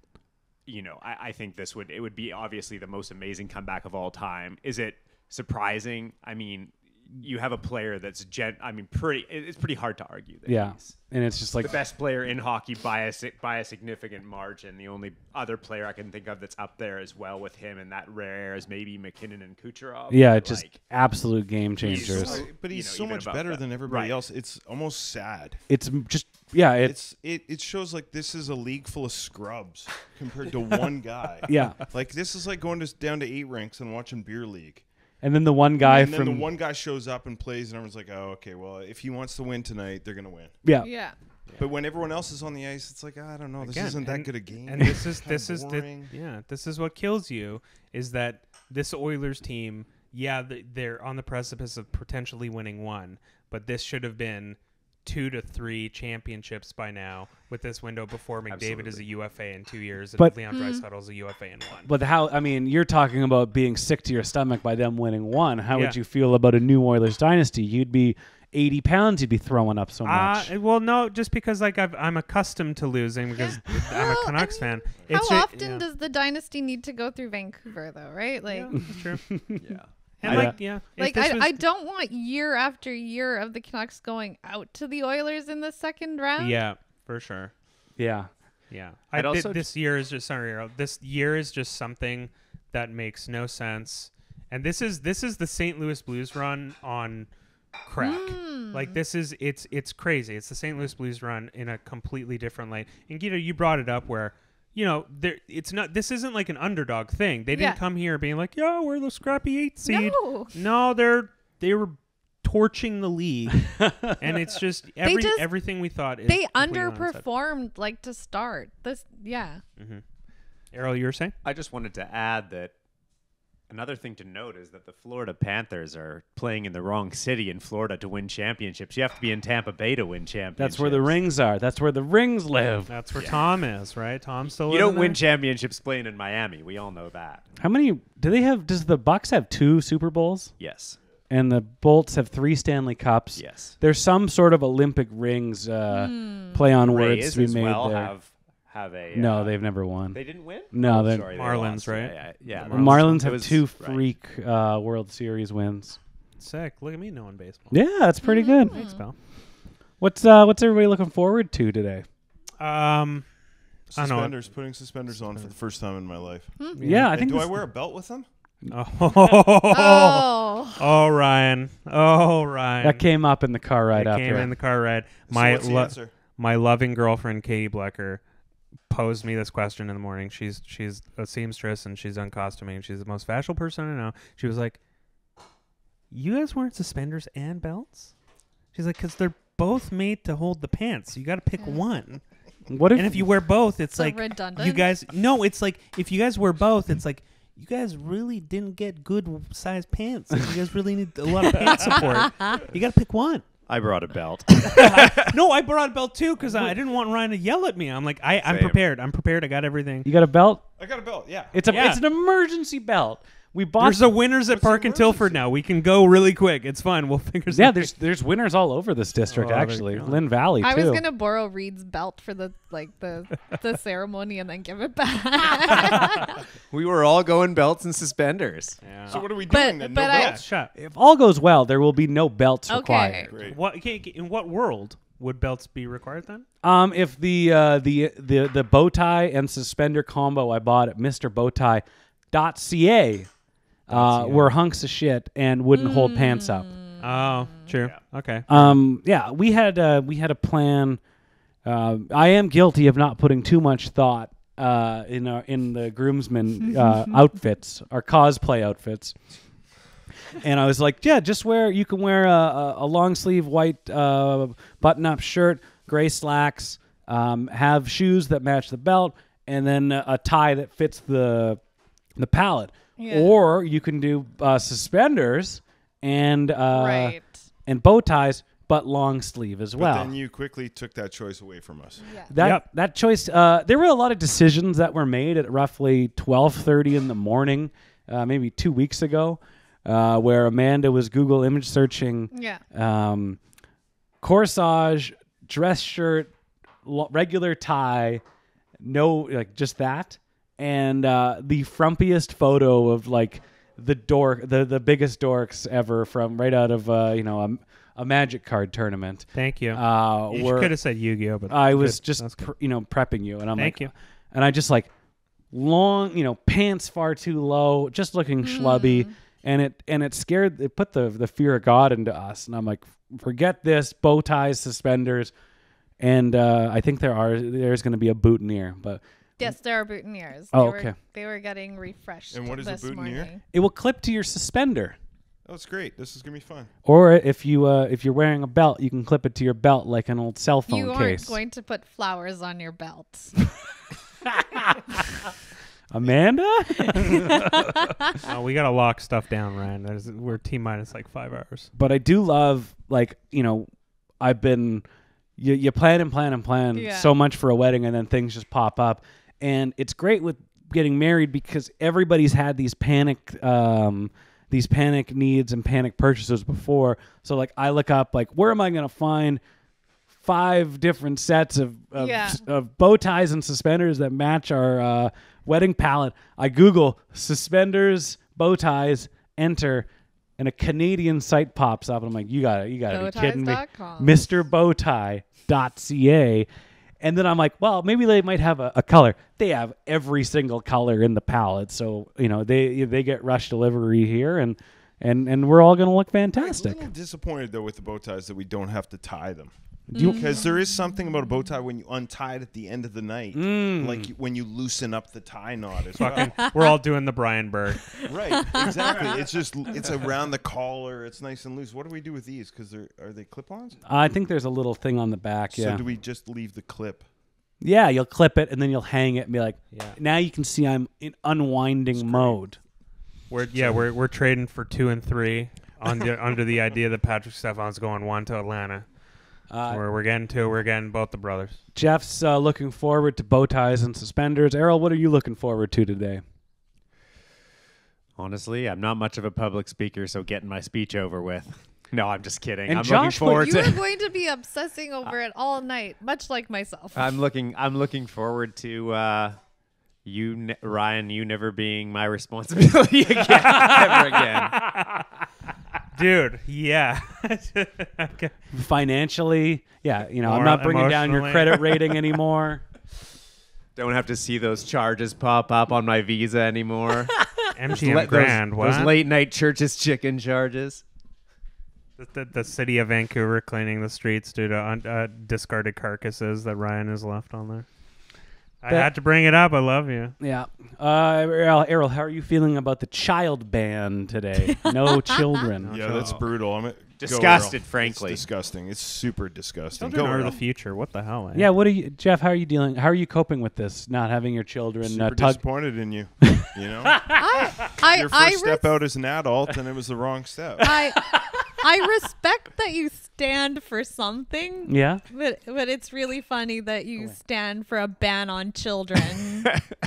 S8: you know, I, I think this would it would be obviously the most amazing comeback of all time. Is it surprising? I mean, you have a player that's gen. I mean, pretty. it- It's pretty hard to argue that
S2: Yeah,
S8: he's
S2: and it's just like
S8: the best player in hockey by a si- by a significant margin. The only other player I can think of that's up there as well with him in that rare is maybe McKinnon and Kucherov.
S2: yeah,
S8: but,
S2: just
S8: like,
S2: absolute game
S8: he's
S2: changers.
S8: so-
S1: But
S8: you
S1: he's
S8: know,
S1: so
S8: even
S1: much
S8: above
S1: better
S8: that.
S1: than everybody
S8: Right.
S1: else. It's almost sad.
S2: It's m- just yeah, it,
S1: It's it, it shows like this is a league full of scrubs compared to one guy.
S2: Yeah.
S1: Like this is like going to down to eight ranks and watching beer league.
S2: and then the one guy
S1: and then
S2: from
S1: the one guy shows up and plays, and everyone's like, "Oh, okay. Well, if he wants to win tonight, they're gonna win."
S2: yeah,
S4: Yeah.
S1: But when everyone else is on the ice, it's like, I don't know. This
S3: Again,
S1: isn't that
S3: and-
S1: good a game.
S3: And this is
S1: Kinda
S3: this is the,
S1: boring.
S3: yeah, this is what kills you is that this Oilers team, yeah, th- they're on the precipice of potentially winning one, but this should have been two to three championships by now with this window before McDavid is a U F A in two years and
S2: But-
S3: Leon Draisaitl is a U F A in one.
S2: But how? I mean, you're talking about being sick to your stomach by them winning one. How
S3: Yeah.
S2: would you feel about a new Oilers dynasty? You'd be eighty pounds. You'd be throwing up so much.
S3: Uh, well, no, just because like I've, I'm accustomed to losing because I'm a
S4: Well,
S3: Canucks
S4: I mean,
S3: fan. It's
S4: How
S3: ju-
S4: often
S3: yeah.
S4: does the dynasty need to go through Vancouver, though? Right? Like,
S3: Yeah, that's true.
S8: Yeah.
S3: And
S2: I-
S3: like, yeah, if
S4: like
S3: this
S4: I,
S3: was-
S4: I don't want year after year of the Canucks going out to the Oilers in the second round.
S3: yeah, for sure.
S2: Yeah.
S3: Yeah,
S8: I'd
S3: I, thi-
S8: also
S3: this year is just sorry. Errol, This year is just something that makes no sense, and this is this is the Saint Louis Blues run on crack.
S4: Mm.
S3: Like this is it's it's crazy. It's the Saint Louis Blues run in a completely different light. And Geeta, you brought it up where you know there it's not. This isn't like an underdog thing. They didn't
S4: Yeah.
S3: come here being like, yeah, we're the scrappy eight seed.
S4: No.
S3: No, they're they were torching the league, and it's just every
S4: just-
S3: everything we thought. Is
S4: They
S3: completely on its head.
S4: underperformed, like, to start. This, yeah.
S3: Mm-hmm. Errol, you were saying?
S8: I just wanted to add that another thing to note is that the Florida Panthers are playing in the wrong city in Florida to win championships. You have to be in Tampa Bay to win championships.
S2: That's where the rings are. That's where the rings live.
S3: That's where
S8: Yeah.
S3: Tom is, right? Tom's still
S8: You
S3: living
S8: don't win
S3: there?
S8: championships playing in Miami. We all know that.
S2: How many do they have? Does the Bucks have two Super Bowls?
S8: Yes.
S2: And the Bolts have three Stanley Cups.
S8: Yes.
S2: There's some sort of Olympic rings uh,
S4: Hmm.
S2: play on
S8: Rays
S2: words to be
S8: as
S2: made
S8: well
S2: there.
S8: have have a
S2: no,
S8: uh,
S2: they've never won.
S8: They didn't win?
S2: No,
S8: Oh,
S2: they
S8: sorry, they
S3: Marlins,
S8: lost.
S3: right?
S8: Yeah, yeah. yeah.
S2: the Marlins
S8: It
S2: have
S8: was-
S2: two
S8: right.
S2: freak uh, World Series wins.
S3: Sick. Look at me knowing baseball.
S2: Yeah, that's pretty good.
S3: Thanks, pal.
S2: What's uh, what's everybody looking forward to today?
S3: Um, I don't know.
S1: Suspenders, putting suspenders on for the first time in my life.
S2: Yeah, I
S1: And
S2: think
S1: do
S2: this-
S1: I wear a belt with them?
S3: Oh.
S4: Oh.
S3: Oh, Ryan. Oh, Ryan.
S2: That came up in the car ride
S3: It
S2: after.
S3: came in the car ride.
S1: So
S3: My
S1: what's the
S3: lo-
S1: answer?
S3: my loving girlfriend Katie Blecker posed me this question in the morning. She's she's a seamstress and she's done costuming. She's the most fashionable person I know. She was like, "You guys wearing suspenders and belts?" She's like, "Cause they're both made to hold the pants. So you got to pick one."
S2: What if?
S3: And if you wear both, it's
S4: So
S3: like
S4: redundant?
S3: you guys. No, it's like if you guys wear both, it's like you guys really didn't get good size pants. Like, you guys really need a lot of pants support. You got to pick one.
S8: I brought a belt.
S3: No, I brought a belt too because I didn't want Ryan to yell at me. I'm like, I, I'm
S8: Same.
S3: prepared. I'm prepared. I got everything.
S2: You got a belt?
S1: I got a belt. Yeah.
S2: It's a
S3: Yeah.
S2: it's an emergency belt. We bought.
S3: There's a winners at Park and Tilford now. We can go really quick. It's fine. We'll figure something.
S2: Yeah, there's there's winners all over this district
S3: Oh, there
S2: actually.
S3: you go.
S2: Lynn Valley
S4: I
S2: too.
S4: was gonna borrow Reed's belt for the like the the ceremony and then give it back.
S8: We were all going belts and suspenders.
S3: Yeah.
S1: So what are we
S4: But-
S1: doing then?
S4: but
S1: No
S4: I-
S1: belts?
S3: Shut.
S2: If all goes well, there will be no belts
S4: Okay.
S2: required.
S1: Great.
S3: What? Okay, in what world would belts be required then?
S2: Um, if the uh, the the the bow tie and suspender combo I bought at Mister Bowtie dot C A uh, were hunks of shit and wouldn't hold pants up.
S3: Oh, true. Okay.
S2: Um, yeah, we had uh, we had a plan. Uh, I am guilty of not putting too much thought uh, in our in the groomsmen uh, outfits, our cosplay outfits. And I was like, yeah, just wear. You can wear a, a, a long sleeve white uh, button up shirt, gray slacks, um, have shoes that match the belt, and then a, a tie that fits the the palette.
S4: Yeah.
S2: Or you can do uh, suspenders and uh,
S4: Right.
S2: and bow ties, but long sleeve as
S1: But
S2: well.
S1: then you quickly took that choice away from us.
S4: Yeah.
S2: That
S3: Yep.
S2: that choice, uh, there were a lot of decisions that were made at roughly twelve thirty in the morning, uh, maybe two weeks ago, uh, where Amanda was Google image searching
S4: Yeah.
S2: um, corsage, dress shirt, lo- regular tie, no, like just that, and uh, the frumpiest photo of like the dork, the the biggest dorks ever from right out of uh, you know a, a Magic card tournament.
S3: Thank you.
S2: Uh,
S3: You
S2: where
S3: could have said Yu-Gi-Oh, but
S2: I was
S3: good.
S2: just
S3: That's good.
S2: pr- you know prepping you, and I'm
S3: Thank
S2: like,
S3: you.
S2: and I just like long, you know, pants far too low, just looking schlubby, and it and it scared, it put the the fear of God into us, and I'm like, forget this, bow ties, suspenders, and uh, I think there are there's going to be a boutonniere, but
S4: Yes, there are boutonnieres.
S2: Oh,
S4: they were,
S2: okay.
S4: They were getting refreshed.
S1: And what is a
S4: this
S1: boutonniere?
S4: morning.
S2: it will clip to your suspender.
S1: Oh, it's great. This is gonna be fun.
S2: Or if you uh, if you're wearing a belt, you can clip it to your belt like an old cell phone
S4: You
S2: case.
S4: aren't going to put flowers on your belt.
S2: Amanda?
S3: Oh, we gotta lock stuff down, Ryan. There's, we're T minus like five hours.
S2: But I do love, like, you know, I've been, you, you plan and plan and plan
S4: Yeah.
S2: so much for a wedding, and then things just pop up. And it's great with getting married because everybody's had these panic, um, these panic needs and panic purchases before. So, like, I look up, like, where am I going to find five different sets of of,
S4: Yeah.
S2: of bow ties and suspenders that match our uh, wedding palette? I Google suspenders, bow ties, enter, and a Canadian site pops up, and I'm like, you gotta, you gotta be kidding me,
S4: Bowties dot com.
S2: Mister Bowtie dot C A. And then I'm like, well, maybe they might have a, a color. They have every single color in the palette, so you know they they get rush delivery here, and and and we're all gonna look
S1: I'm a
S2: fantastic.
S1: little disappointed though with the bow ties that we don't have to tie them.
S2: Do you-
S1: Because there is something about a bow tie when you untie it at the end of the night,
S2: Mm.
S1: like you- when you loosen up the tie knot as
S3: Fucking,
S1: well.
S3: we're all doing the Brian Burr.
S1: Right, exactly. It's just it's around the collar. It's nice and loose. What do we do with these? Because they're are they clip-ons?
S2: I think there's a little thing on the back.
S1: So
S2: Yeah.
S1: do we just leave the clip?
S2: Yeah, you'll clip it and then you'll hang it and be like,
S3: Yeah.
S2: now you can see I'm in unwinding mode.
S3: We're yeah, we're we're trading for two and three on the, under the idea that Patrick Stefan's going one to Atlanta.
S2: Uh,
S3: we're we're getting two. We're getting both the brothers.
S2: Jeff's uh, looking forward to bow ties and suspenders. Errol, what are you looking forward to today?
S8: Honestly, I'm not much of a public speaker, so getting my speech over with. No, I'm just kidding.
S2: And
S8: I'm
S2: Josh,
S8: looking forward
S4: You
S8: to.
S4: are going to be obsessing over it all night, much like myself.
S8: I'm looking. I'm looking forward to uh, you, ne- Ryan. You never being my responsibility again, ever again.
S3: Dude, yeah. Okay.
S2: Financially, yeah, you know, I'm
S3: More
S2: not bringing down your
S3: emotionally.
S2: credit rating anymore.
S8: Don't have to see those charges pop up on my Visa anymore.
S3: M
S8: Those
S3: G M
S8: la- those-
S3: grand.
S8: Those,
S3: What?
S8: late night churches chicken charges.
S3: The, the, the city of Vancouver cleaning the streets due to un, uh, discarded carcasses that Ryan has left on there. I
S2: That-
S3: had to bring it up. I love you.
S2: Yeah. Uh, Errol, Errol, how are you feeling about the child ban today? No children.
S1: Yeah, that's brutal. I'm
S8: Disgusted,
S1: Go,
S8: frankly.
S1: It's disgusting. It's super disgusting.
S3: Children
S1: Go,
S3: are
S1: Errol.
S3: the future. What the hell, man?
S2: Yeah, what are you, Jeff? How are you dealing? How are you coping with this? Not having your children
S1: Super
S2: uh, tug.
S1: disappointed in you. You know,
S4: I, I,
S1: your first
S4: I
S1: step
S4: res-
S1: out as an adult, and it was the wrong step.
S4: I, I respect that you stand for something.
S2: Yeah.
S4: But but it's really funny that you stand for a ban on children.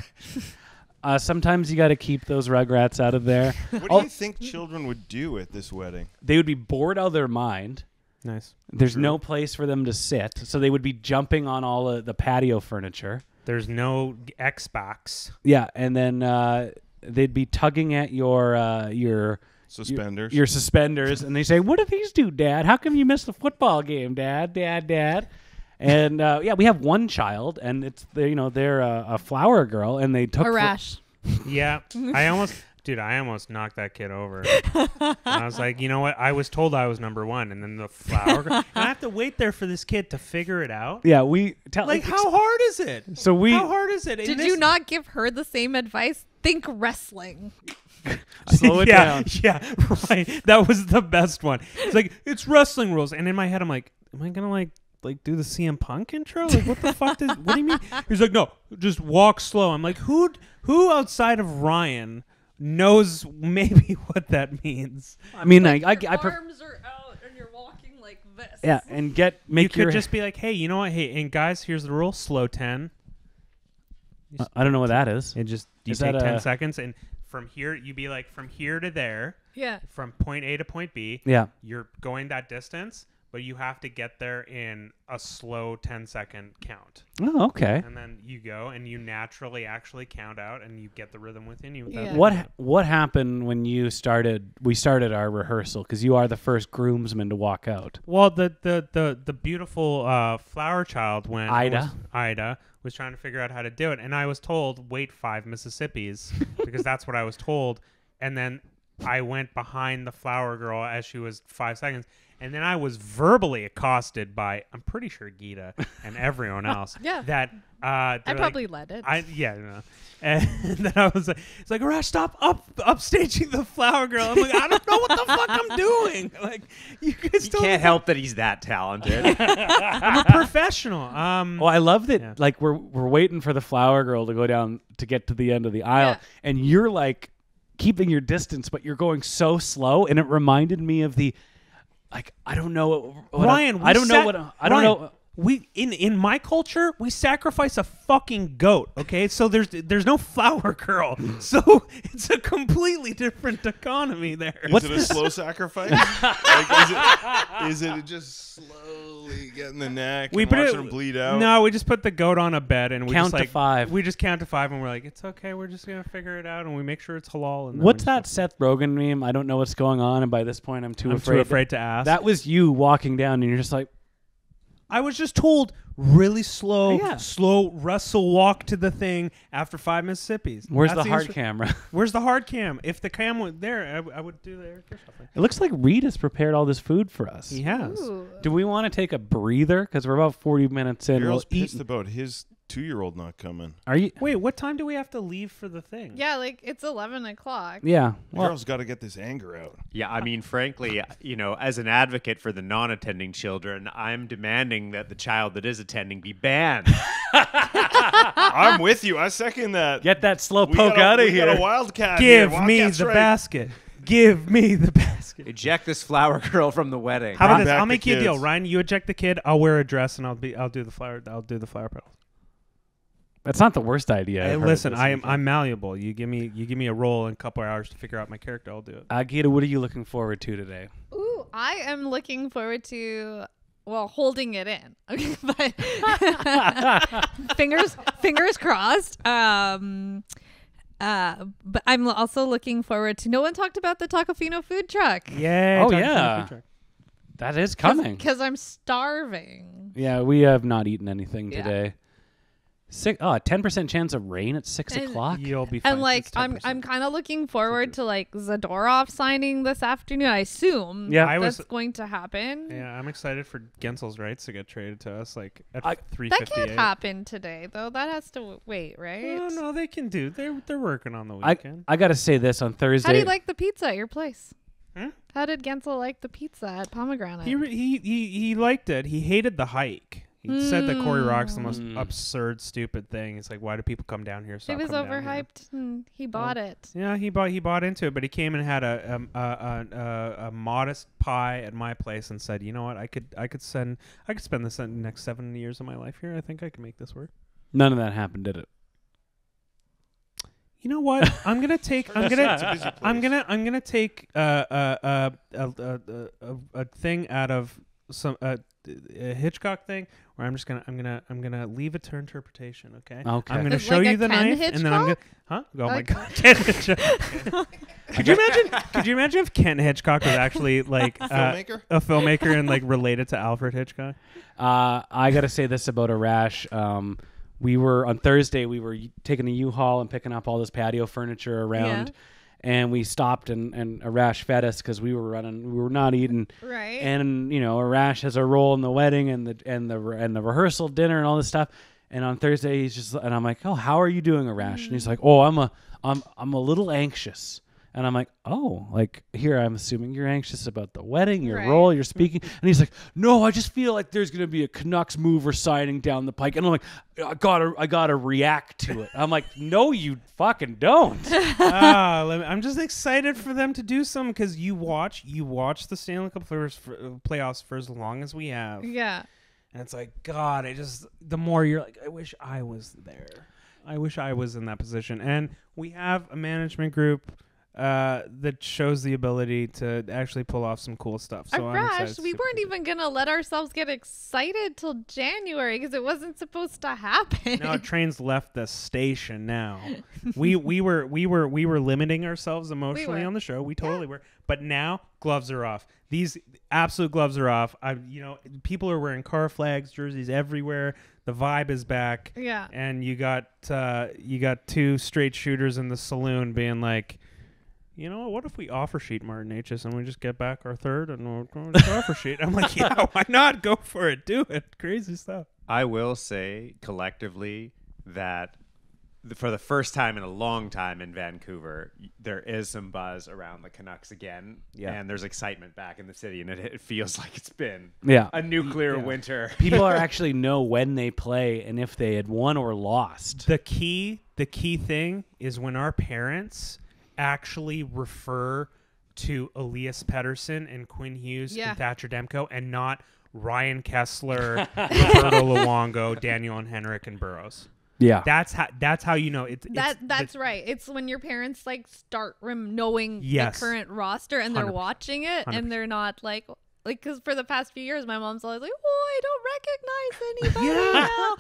S2: Uh, sometimes you got to keep those rugrats out of there.
S1: What
S2: Oh,
S1: do you think children would do at this wedding?
S2: They would be bored out of their mind.
S3: Nice.
S2: There's
S1: True.
S2: no place for them to sit, so they would be jumping on all of the patio furniture.
S3: There's no Xbox.
S2: Yeah, and then uh, they'd be tugging at your uh, your
S1: Suspenders.
S2: Your, your suspenders, and they say, "What do these do, Dad? How come you missed the football game, Dad? Dad, Dad?" And uh, yeah, we have one child, and it's the, you know they're a, a flower girl, and they took
S4: Arash.
S3: Yeah, I almost, dude, I almost knocked that kid over. And I was like, you know what? I was told I was number one, and then the flower girl. And I have to wait there for this kid to figure it out.
S2: Yeah, we tell
S3: like, how hard is it?
S2: So we
S3: how hard is it?
S4: Did you not give her the same advice? Think wrestling.
S2: Slow it
S3: yeah,
S2: down.
S3: Yeah, right. That was the best one. It's like, it's wrestling rules, and in my head, I'm like, am I gonna like? like do the C M Punk intro? Like what the fuck does what do you mean? He's like, no, just walk slow. I'm like, who who outside of Ryan knows maybe what that means?
S2: I mean,
S4: like
S2: I, I,
S4: your
S2: I, I
S4: arms are out and you're walking like this.
S2: yeah, and get
S3: You
S2: make
S3: could
S2: your.
S3: just be like, hey, you know what? Hey, and guys, here's the rule: slow ten.
S2: Uh, I don't know what that is.
S3: It just you
S2: Is
S3: take
S2: that
S3: ten
S2: a-
S3: seconds, and from here you be like from here to there.
S4: Yeah.
S3: From point A to point B.
S2: Yeah.
S3: You're going that distance, but you have to get there in a slow ten second count.
S2: Oh, okay.
S3: And then you go and you naturally actually count out and you get the rhythm within you.
S4: Yeah.
S2: What ha- what happened when you started? We started our rehearsal because you are the first groomsman to walk out.
S3: Well, the the the, the beautiful uh, flower child when
S2: Ida.
S3: was, Ida was trying to figure out how to do it, and I was told wait five Mississippis because that's what I was told, and then I went behind the flower girl as she was five seconds. And then I was verbally accosted by, I'm pretty sure Geeta and everyone else.
S4: Yeah.
S3: That uh,
S4: I
S3: they're
S4: probably
S3: like,
S4: led it.
S3: I yeah. No. And then I was like, it's like, Arash, stop up upstaging the flower girl. I'm like, I don't know what the fuck I'm doing. Like, you guys
S8: You
S3: don't
S8: can't help that he's that talented.
S3: I'm a professional. Um,
S2: Well, I love that.
S3: Yeah.
S2: Like we're we're waiting for the flower girl to go down to get to the end of the aisle,
S4: Yeah.
S2: and you're like keeping your distance, but you're going so slow, and it reminded me of the. Like I don't know what, what
S3: Ryan,
S2: I, I don't
S3: we
S2: know
S3: sa-
S2: what I don't
S3: Ryan,
S2: know.
S3: We in in my culture, we sacrifice a fucking goat. Okay, so there's there's no flower girl, so it's a completely different economy there.
S1: Is
S2: What's
S1: it a
S2: this?
S1: slow sacrifice? like, is, it, is it just slowly getting the neck
S3: We
S1: and
S3: put
S1: watching
S3: it,
S1: him bleed out?
S3: No, we just put the goat on a bed and we
S2: Count
S3: just
S2: to
S3: like
S2: five.
S3: we just count to five and we're like, it's okay. We're just gonna figure it out and we make sure it's halal. And then
S2: What's
S3: we
S2: that
S3: just-
S2: Seth Rogen meme? I don't know what's going on, and by this point, I'm too
S3: I'm
S2: afraid.
S3: too afraid to ask.
S2: That was you walking down, and you're just like,
S3: I was just told really slow,
S2: Yeah.
S3: slow wrestle walk to the thing after five Mississippis.
S2: "Where's
S3: That's
S2: the hard
S3: instru-
S2: camera?"
S3: Where's the hard cam? If the cam was there, I, w- I would do the air shuffling.
S2: It looks like Reed has prepared all this food for us.
S3: He has.
S4: Ooh.
S2: Do we want to take a breather? Because we're about forty minutes in.
S1: Errol's
S2: We'll eat.
S1: pissed about his two-year-old not coming.
S2: Are you?
S3: Wait, what time do we have to leave for the thing?
S4: Yeah, like it's eleven o'clock.
S2: Yeah. Well,
S1: Errol's got to get this anger out.
S8: Yeah, I mean, frankly, you know, as an advocate for the non-attending children, I'm demanding that the child that is attending be banned.
S1: I'm with you. I second that.
S2: get that slow
S1: We
S2: poke
S1: got a-
S2: out of
S1: we
S2: here.
S1: got a wildcat here.
S3: Give me
S1: Wildcat
S3: the
S1: strike.
S3: basket. Give me the basket.
S8: Eject this flower girl from the wedding.
S3: How about
S1: Bring
S3: this?
S1: back
S3: I'll
S1: the
S3: make you a deal,
S1: kids.
S3: Ryan. You eject the kid. I'll wear a dress and I'll be. I'll do the flower. I'll do the flower petals.
S2: That's not the worst idea.
S3: Hey,
S2: I've heard
S3: listen,
S2: this
S3: I am.
S2: weekend.
S3: I'm malleable. You give me. You give me a role in a couple of hours to figure out my character. I'll do it.
S2: Uh, Geeta, what are you looking forward to today?
S4: Ooh, I am looking forward to well holding it in. Okay, but fingers fingers crossed. Um, uh, but I'm also looking forward to. No one talked about the Tacofino food truck.
S3: Yeah.
S2: Oh, yeah. That is coming.
S4: Because I'm starving.
S2: Yeah, we have not eaten anything
S4: Yeah.
S2: today. Six, oh, ten percent chance of rain at six
S4: And-
S2: o'clock.
S3: You'll be fine.
S4: And like
S3: It's
S4: I'm
S3: ten percent.
S4: I'm kind of looking forward to like Zadorov signing this afternoon. I assume
S2: Yeah.
S3: I was-
S4: that's going to happen.
S3: Yeah, I'm excited for Gensel's rights to get traded to us. Like
S2: I-
S3: at three
S4: That
S3: fifty-eight.
S4: can't happen today though. That has to w- wait, right?
S3: No, no, they can do. They're they're working on the
S2: I,
S3: weekend.
S2: I got to say this on Thursday.
S4: How do you like the pizza at your place?
S3: Hmm?
S4: How did Gensel like the pizza at Pomegranate?
S3: He, re- he he he liked it. He hated the hike. He mm. said that Corey Rock's the most
S2: Mm.
S3: absurd, stupid thing. It's like, why do people come down here? Stop
S4: it was
S3: coming down here.
S4: overhyped. And he bought
S3: Oh.
S4: it.
S3: Yeah, he bought he bought into it, but he came and had a a, a, a, a modest pie at my place and said, you know what, I could I could send I could spend the next seven years of my life here. I think I can make this work.
S2: None of that happened, did it?
S3: You know what? I'm gonna take. I'm gonna. I'm gonna. I'm gonna take uh, uh, uh, a, a, a, a thing out of some uh, a Hitchcock thing, where I'm just gonna. I'm gonna. I'm gonna leave it to interpretation. Okay.
S2: Okay.
S3: I'm gonna
S4: It's
S3: show
S4: like
S3: you
S4: a
S3: the
S4: Ken
S3: knife,
S4: Hitchcock?
S3: and then I'm gonna. Huh? Oh my
S4: Like-
S3: God. Ken Hitchcock. Could you imagine? Could you imagine if Ken Hitchcock was actually like uh,
S1: Filmmaker?
S3: a filmmaker and like related to Alfred Hitchcock?
S2: Uh, I got to say this about Arash. Um, we were on Thursday. We were taking a U-Haul and picking up all this patio furniture around,
S4: Yeah.
S2: and we stopped and and Arash fed us because we were running. We were not eating.
S4: Right.
S2: And you know, Arash has a role in the wedding and the and the and the rehearsal dinner and all this stuff. And on Thursday, he's just and I'm like, oh, how are you doing, Arash? Mm. And he's like, oh, I'm a I'm I'm a little anxious. And I'm like, oh, like here, I'm assuming you're anxious about the wedding, your
S4: Right.
S2: role, you're speaking. And he's like, no, I just feel like there's gonna be a Canucks mover signing down the pike. And I'm like, I gotta, I gotta react to it. I'm like, no, you fucking don't.
S3: ah, let me, I'm just excited for them to do some because you watch, you watch the Stanley Cup for, for, playoffs for as long as we have.
S4: Yeah.
S3: And it's like, God, I just, the more you're like, I wish I was there. I wish I was in that position. And we have a management group uh, that shows the ability to actually pull off some cool stuff. So I'm excited
S4: Arash,
S3: to
S4: we
S3: see
S4: weren't even going to let ourselves get excited till January because it wasn't supposed to happen.
S3: Now trains left the station now. we we were we were we were limiting ourselves emotionally
S4: were.
S3: on the show. We totally were. But now gloves are off. These absolute gloves are off. I you know, people are wearing car flags, jerseys everywhere. The vibe is back.
S4: Yeah.
S3: And you got uh, you got two straight shooters in the saloon being like, you know, what if we offer sheet Martin H's and we just get back our third and we'll, we'll just offer sheet? I'm like, yeah, why not? Go for it. Do it. Crazy stuff.
S8: I will say collectively that th- for the first time in a long time in Vancouver, y- there is some buzz around the Canucks again.
S2: Yeah.
S8: And there's excitement back in the city, and it, it feels like it's been
S2: Yeah.
S8: a nuclear
S2: Yeah.
S8: winter.
S2: People are actually know when they play and if they had won or lost.
S3: The key, the key thing is when our parents actually refer to Elias Pettersson and Quinn Hughes
S4: Yeah.
S3: and Thatcher Demko and not Ryan Kessler, Roberto Luongo, Daniel and Henrik and Burrows.
S2: Yeah.
S3: That's how that's how you know it,
S4: That
S3: it's
S4: that's
S3: the,
S4: right. It's when your parents like start rem- knowing
S3: Yes.
S4: the current roster and they're
S3: one hundred percent.
S4: watching it
S3: one hundred
S4: and they're not like like because for the past few years my mom's always like, oh, I don't recognize anybody
S3: Yeah.
S4: now.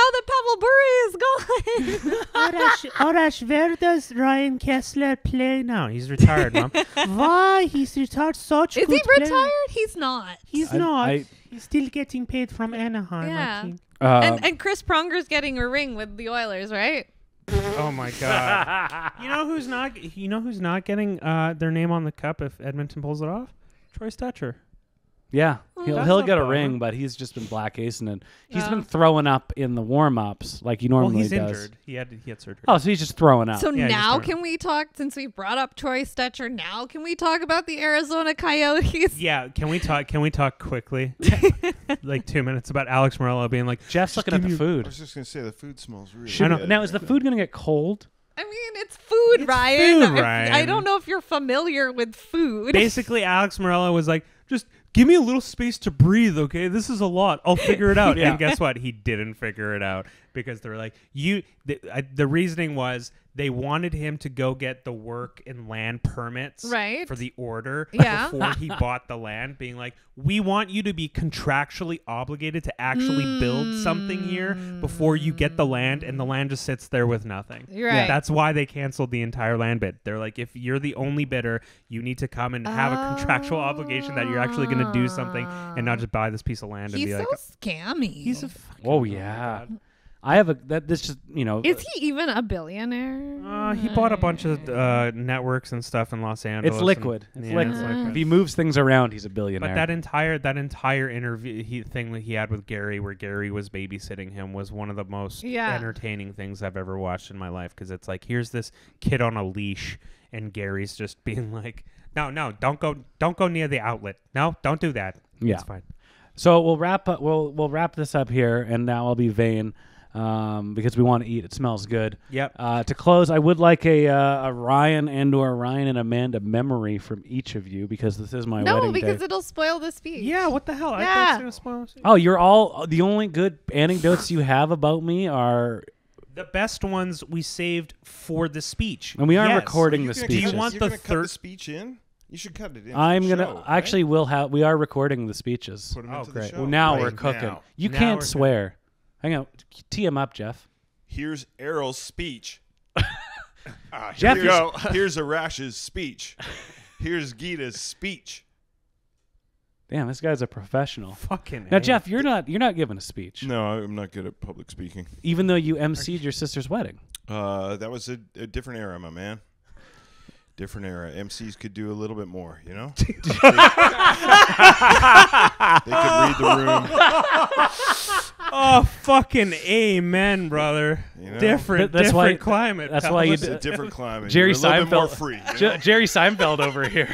S4: Now that Pavel Bure is gone.
S3: Arash, Arash, where does Ryan Kessler play now? He's retired, Mom. Why? He's retired. Such
S4: Is
S3: good
S4: he
S3: player.
S4: retired? He's not.
S3: He's
S2: I-
S3: not.
S2: I-
S3: He's still getting paid from Anaheim. I
S4: Yeah.
S3: think.
S2: Um,
S4: and and Chris Pronger's getting a ring with the Oilers, right?
S3: Oh my God! You know who's not? You know who's not getting uh, their name on the cup if Edmonton pulls it off? Troy Stetcher.
S2: Yeah, he'll
S3: That's
S2: he'll
S3: not
S2: get a
S3: bad,
S2: ring,
S3: huh?
S2: but he's just been black acing it. He's
S4: Yeah.
S2: been throwing up in the warm ups like he
S3: Well,
S2: normally
S3: he's
S2: does.
S3: injured. He had he had surgery.
S2: Oh, so he's just throwing up.
S4: So
S3: Yeah, he's
S4: now
S3: throwing
S4: can we talk, since we brought up Troy Stetcher, now can we talk about the Arizona Coyotes?
S3: Yeah, can we talk? Can we talk quickly, like two minutes, about Alex Morello being like,
S2: Jeff's looking at the
S1: I
S2: food.
S1: was just gonna say the food smells really
S2: Should-
S1: good.
S2: now, is the food gonna get cold?
S4: I mean, it's food,
S3: It's
S4: Ryan.
S3: food,
S4: I-
S3: Ryan.
S4: I don't know if you're familiar with food.
S3: basically Alex Morello was like, just give me a little space to breathe, okay? This is a lot. I'll figure it out.
S2: Yeah.
S3: And guess what? He didn't figure it out because they were like, you. The, I, the reasoning was they wanted him to go get the work and land permits
S4: Right.
S3: for the order
S4: Yeah.
S3: before he bought the land, being like, we want you to be contractually obligated to actually build something here before you get the land, and the land just sits there with nothing.
S4: You're right.
S3: That's why they canceled the entire land bid. They're like, if you're the only bidder, you need to come and have a contractual obligation that you're actually going to do something and not just buy this piece of land and
S4: He's
S3: be like,
S4: so scammy.
S3: he's a fucking
S2: Oh yeah, I have a that. This just you know.
S4: Is he even a billionaire?
S3: Uh, he bought a bunch of uh, networks and stuff in Los Angeles.
S2: It's liquid.
S3: and-
S2: It's
S3: yeah,
S2: liquid. If he moves things around, he's a billionaire.
S3: But that entire that entire interview he, thing that he had with Gary, where Gary was babysitting him, was one of the most
S4: Yeah.
S3: entertaining things I've ever watched in my life. Because it's like, here's this kid on a leash, and Gary's just being like, no, no, don't go, don't go near the outlet. No, don't do that.
S2: Yeah,
S3: it's fine.
S2: So we'll wrap up. We'll we'll wrap this up here, and now I'll be vain. Um, because we want to eat. It smells good.
S3: Yep.
S2: Uh, to close, I would like a uh, a Ryan and or Ryan and Amanda memory from each of you because this is my
S4: no,
S2: wedding
S4: because
S2: day.
S4: it'll spoil the speech.
S3: Yeah, what the hell? I
S4: Yeah.
S3: thought it was gonna spoil the speech.
S2: Oh, you're all the only good anecdotes you have about me are.
S3: The best ones we saved for the speech.
S2: And we are
S3: Yes.
S2: recording
S1: You're
S2: the
S1: gonna
S3: Do you
S2: speeches.
S1: cut-
S3: want
S1: you're
S3: the
S1: gonna cut
S3: third
S1: the speech in? You should cut it in.
S2: I'm
S1: for the
S2: gonna
S1: show, right?
S2: actually we'll have we are recording the speeches.
S1: Put 'em
S3: Oh,
S1: into the
S3: great.
S1: show.
S2: Well, now
S1: Right
S2: we're cooking.
S1: now.
S2: You
S3: Now
S2: can't
S3: we're
S2: swear. Hang on, tee him up, Jeff.
S1: Here's Errol's speech.
S2: Ah, Jeff,
S1: here's,
S2: go.
S1: here's Arash's speech. Here's Geeta's speech.
S2: Damn, this guy's a professional.
S3: Fucking
S2: Now,
S3: A.
S2: Jeff, you're not you're not giving a speech,
S1: No, I'm not good at public speaking.
S2: even though you emceed your sister's wedding.
S1: Uh, that was a, a different era, my man. Different era. M Cs could do a little bit more, you know? they, they could read the room.
S3: Oh, fucking amen, brother.
S1: You know?
S3: Different,
S2: That's
S3: different
S2: why-
S3: climate.
S2: that's
S3: pal.
S2: why you
S1: It's
S2: d-
S1: a different climate.
S2: Jerry
S1: You're a little
S2: Seinfeld,
S1: bit more free. you
S2: Je-
S1: know?
S2: Jerry Seinfeld over here.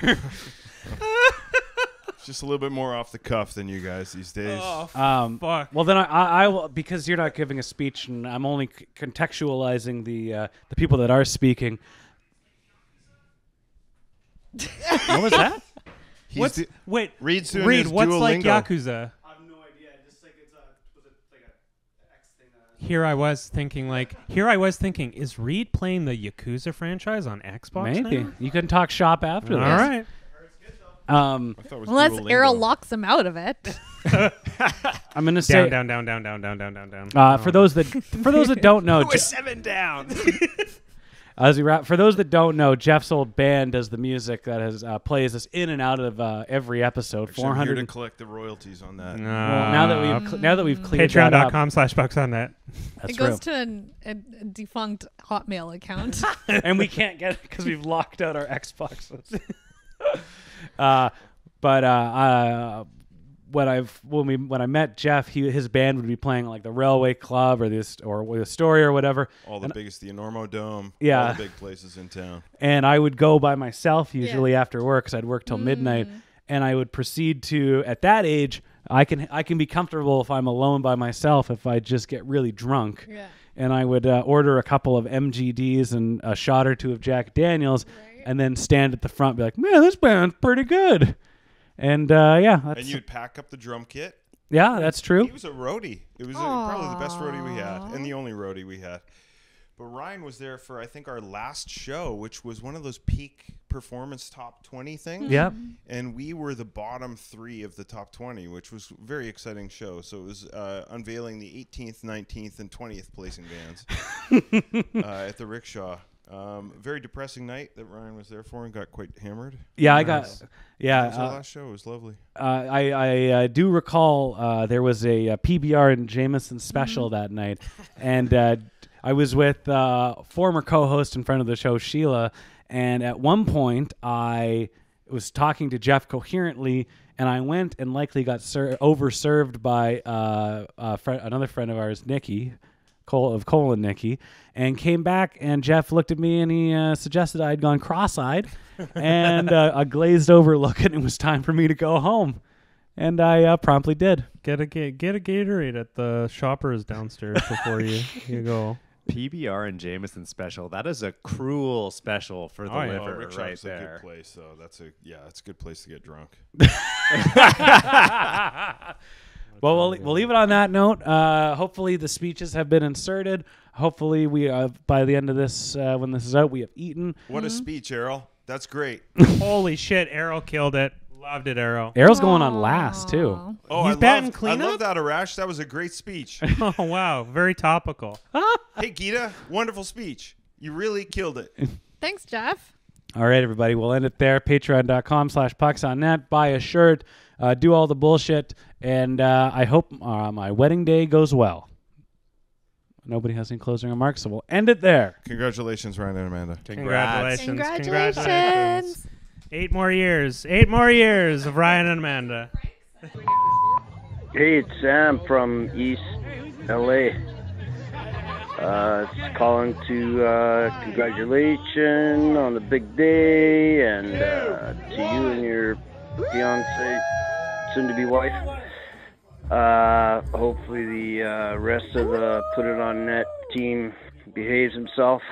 S1: It's just a little bit more off the cuff than you guys these days.
S3: Oh,
S2: Um,
S3: fuck.
S2: Well, then I, I, I will because you're not giving a speech, and I'm only c- contextualizing the uh, the people that are speaking. What was that?
S1: He's
S3: What's
S1: the-
S3: wait?
S1: Reed's doing
S3: Reed,
S1: his
S3: what's like
S1: Duolingo.
S3: Yakuza?
S16: I have no idea. Just like it's a was it like a X thing. Uh,
S3: Here I was thinking, like, here I was thinking, is Reed playing the Yakuza franchise on Xbox?
S2: Maybe
S3: now?
S2: you can talk shop after
S3: All
S2: this.
S3: right.
S2: Um,
S1: I thought it was
S4: Unless
S1: Duolingo.
S4: Errol locks him out of it.
S2: I'm gonna say
S3: Down, down, down, down, down, down, down, down, down.
S2: Uh, for those that for those that don't know, Je-
S3: seven down.
S2: as we wrap, for those that don't know, Jeff's old band does the music that has uh, plays us in and out of uh, every episode.
S1: Actually,
S2: Four
S1: I'm here
S2: hundred.
S1: to collect the royalties on that.
S2: Well, now that we've cl- now that we've cleared that
S3: Patreon dot
S2: up,
S3: com slash bucks on that.
S2: that's
S4: It goes
S2: true.
S4: to an, a defunct Hotmail account.
S2: And we can't get it because we've locked out our Xboxes. uh, but uh, uh, when I've when we when I met Jeff, he his band would be playing like the Railway Club or this or the Story or whatever.
S1: All the
S2: and,
S1: biggest, the Enormo Dome.
S2: Yeah.
S1: All the big places in town.
S2: and I would go by myself usually after work because I'd work till midnight, and I would proceed to at that age. I can I can be comfortable if I'm alone by myself if I just get really drunk.
S4: Yeah.
S2: And I would uh, order a couple of M G Ds and a shot or two of Jack Daniels,
S4: Right.
S2: and then stand at the front and be like, man, this band's pretty good. And uh, yeah, that's,
S1: And you'd pack up the drum kit.
S2: yeah, that's true.
S1: He was a roadie. It was uh probably the best roadie we had, and the only roadie we had. But Ryan was there for I think our last show, which was one of those peak performance top twenty things.
S2: Yep.
S1: And we were the bottom three of the top twenty, which was a very exciting show. So it was uh, unveiling the eighteenth, nineteenth, and twentieth placing bands uh, at the Rickshaw. Um, very depressing night that Ryan was there for and got quite hammered.
S2: Yeah, I
S1: Nice.
S2: got. Yeah,
S1: That was our
S2: uh,
S1: last show. It was lovely.
S2: uh, I I uh, do recall uh, there was a, a P B R and Jameson special that night, and uh, I was with uh, former co-host and friend of the show Sheila, and at one point I was talking to Jeff coherently, and I went and likely got ser- overserved by uh, a fr- another friend of ours, Nikki. Cole of Cole and Nikki, and came back, and Jeff looked at me and he uh, suggested I'd gone cross-eyed and uh, a glazed over look, and it was time for me to go home, and I uh, promptly did.
S3: Get a ga- get a Gatorade at the shoppers downstairs before you you go.
S8: P B R and Jameson special. That is a cruel special for the
S3: Oh, yeah.
S8: liver
S1: Oh, Rickshaw's
S8: right
S1: a
S8: there.
S1: good place, though. That's a yeah, it's a good place to get drunk.
S2: Well, we'll we'll leave it on that note. Uh, hopefully, the speeches have been inserted. Hopefully, we uh, by the end of this, uh, when this is out, we have eaten.
S1: What a speech, Errol. That's great.
S3: Holy shit, Errol killed it. Loved it, Errol.
S2: Errol's going on last too.
S1: Oh,
S3: He's
S1: I
S3: batting
S1: love, I
S3: cleanup?
S1: love that, Arash. That was a great speech.
S3: Oh wow, very topical.
S1: Hey, Geeta, wonderful speech. You really killed it.
S4: Thanks, Jeff.
S2: All right, everybody, we'll end it there. Patreon dot com slash pucks on net. Buy a shirt. Uh, do all the bullshit, and uh, I hope uh, my wedding day goes well. Nobody has any closing remarks, so we'll end it there.
S1: Congratulations, Ryan and Amanda.
S3: Congratulations.
S4: Congratulations.
S3: Congratulations. Eight more years. Eight more years of Ryan and Amanda.
S17: Hey, it's Sam from East L A. Uh, it's calling to uh, congratulations on the big day, and uh, to you and your fiance, soon-to-be wife. Uh, hopefully the uh, rest of the Put It On Net team behaves himself.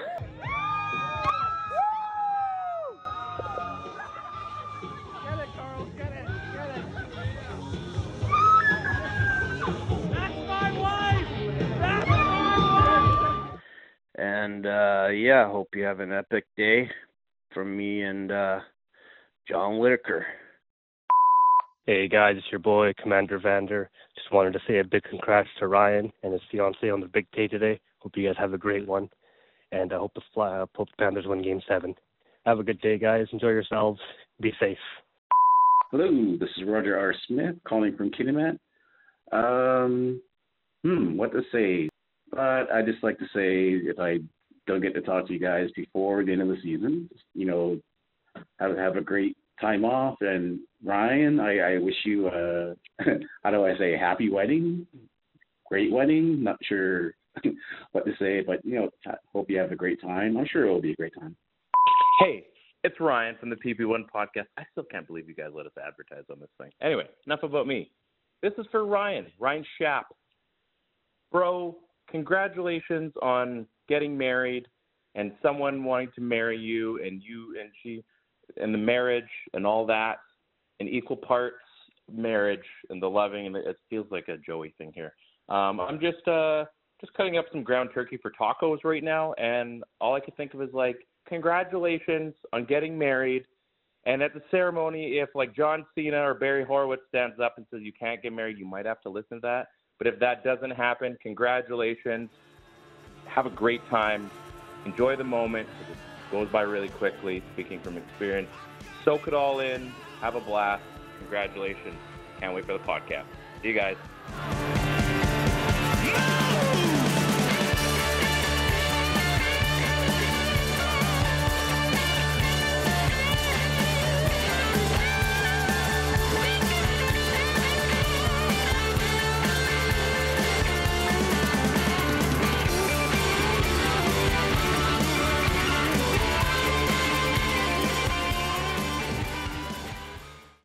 S17: And uh, yeah, hope you have an epic day from me and uh, John Whitaker.
S18: Hey guys, it's your boy Commander Vander. Just wanted to say a big congrats to Ryan and his fiance on the big day today. Hope you guys have a great one, and I hope the fly, uh, hope the Panthers win Game Seven. Have a good day, guys. Enjoy yourselves. Be safe.
S19: Hello, this is Roger R. Smith calling from Kitimat. Um, hmm, what to say? But I just like to say, if I don't get to talk to you guys before the end of the season, you know, have have a great time off. And Ryan, I, I wish you, uh, how do I say, happy wedding, great wedding. Not sure what to say, but you know, hope you have a great time. I'm sure it will be a great time.
S20: Hey, it's Ryan from the P P one podcast. I still can't believe you guys let us advertise on this thing. Anyway, enough about me. This is for Ryan, Ryan Schapp. Bro, congratulations on getting married and someone wanting to marry you and you and she and the marriage and all that, and equal parts marriage and the loving, and it feels like a Joey thing here. Um, I'm just uh, just cutting up some ground turkey for tacos right now, and all I can think of is like, congratulations on getting married. And at the ceremony, if like John Cena or Barry Horowitz stands up and says you can't get married, you might have to listen to that. But if that doesn't happen, congratulations. Have a great time. Enjoy the moment. It goes by really quickly, speaking from experience. Soak it all in. Have a blast. Congratulations. Can't wait for the podcast. See you guys.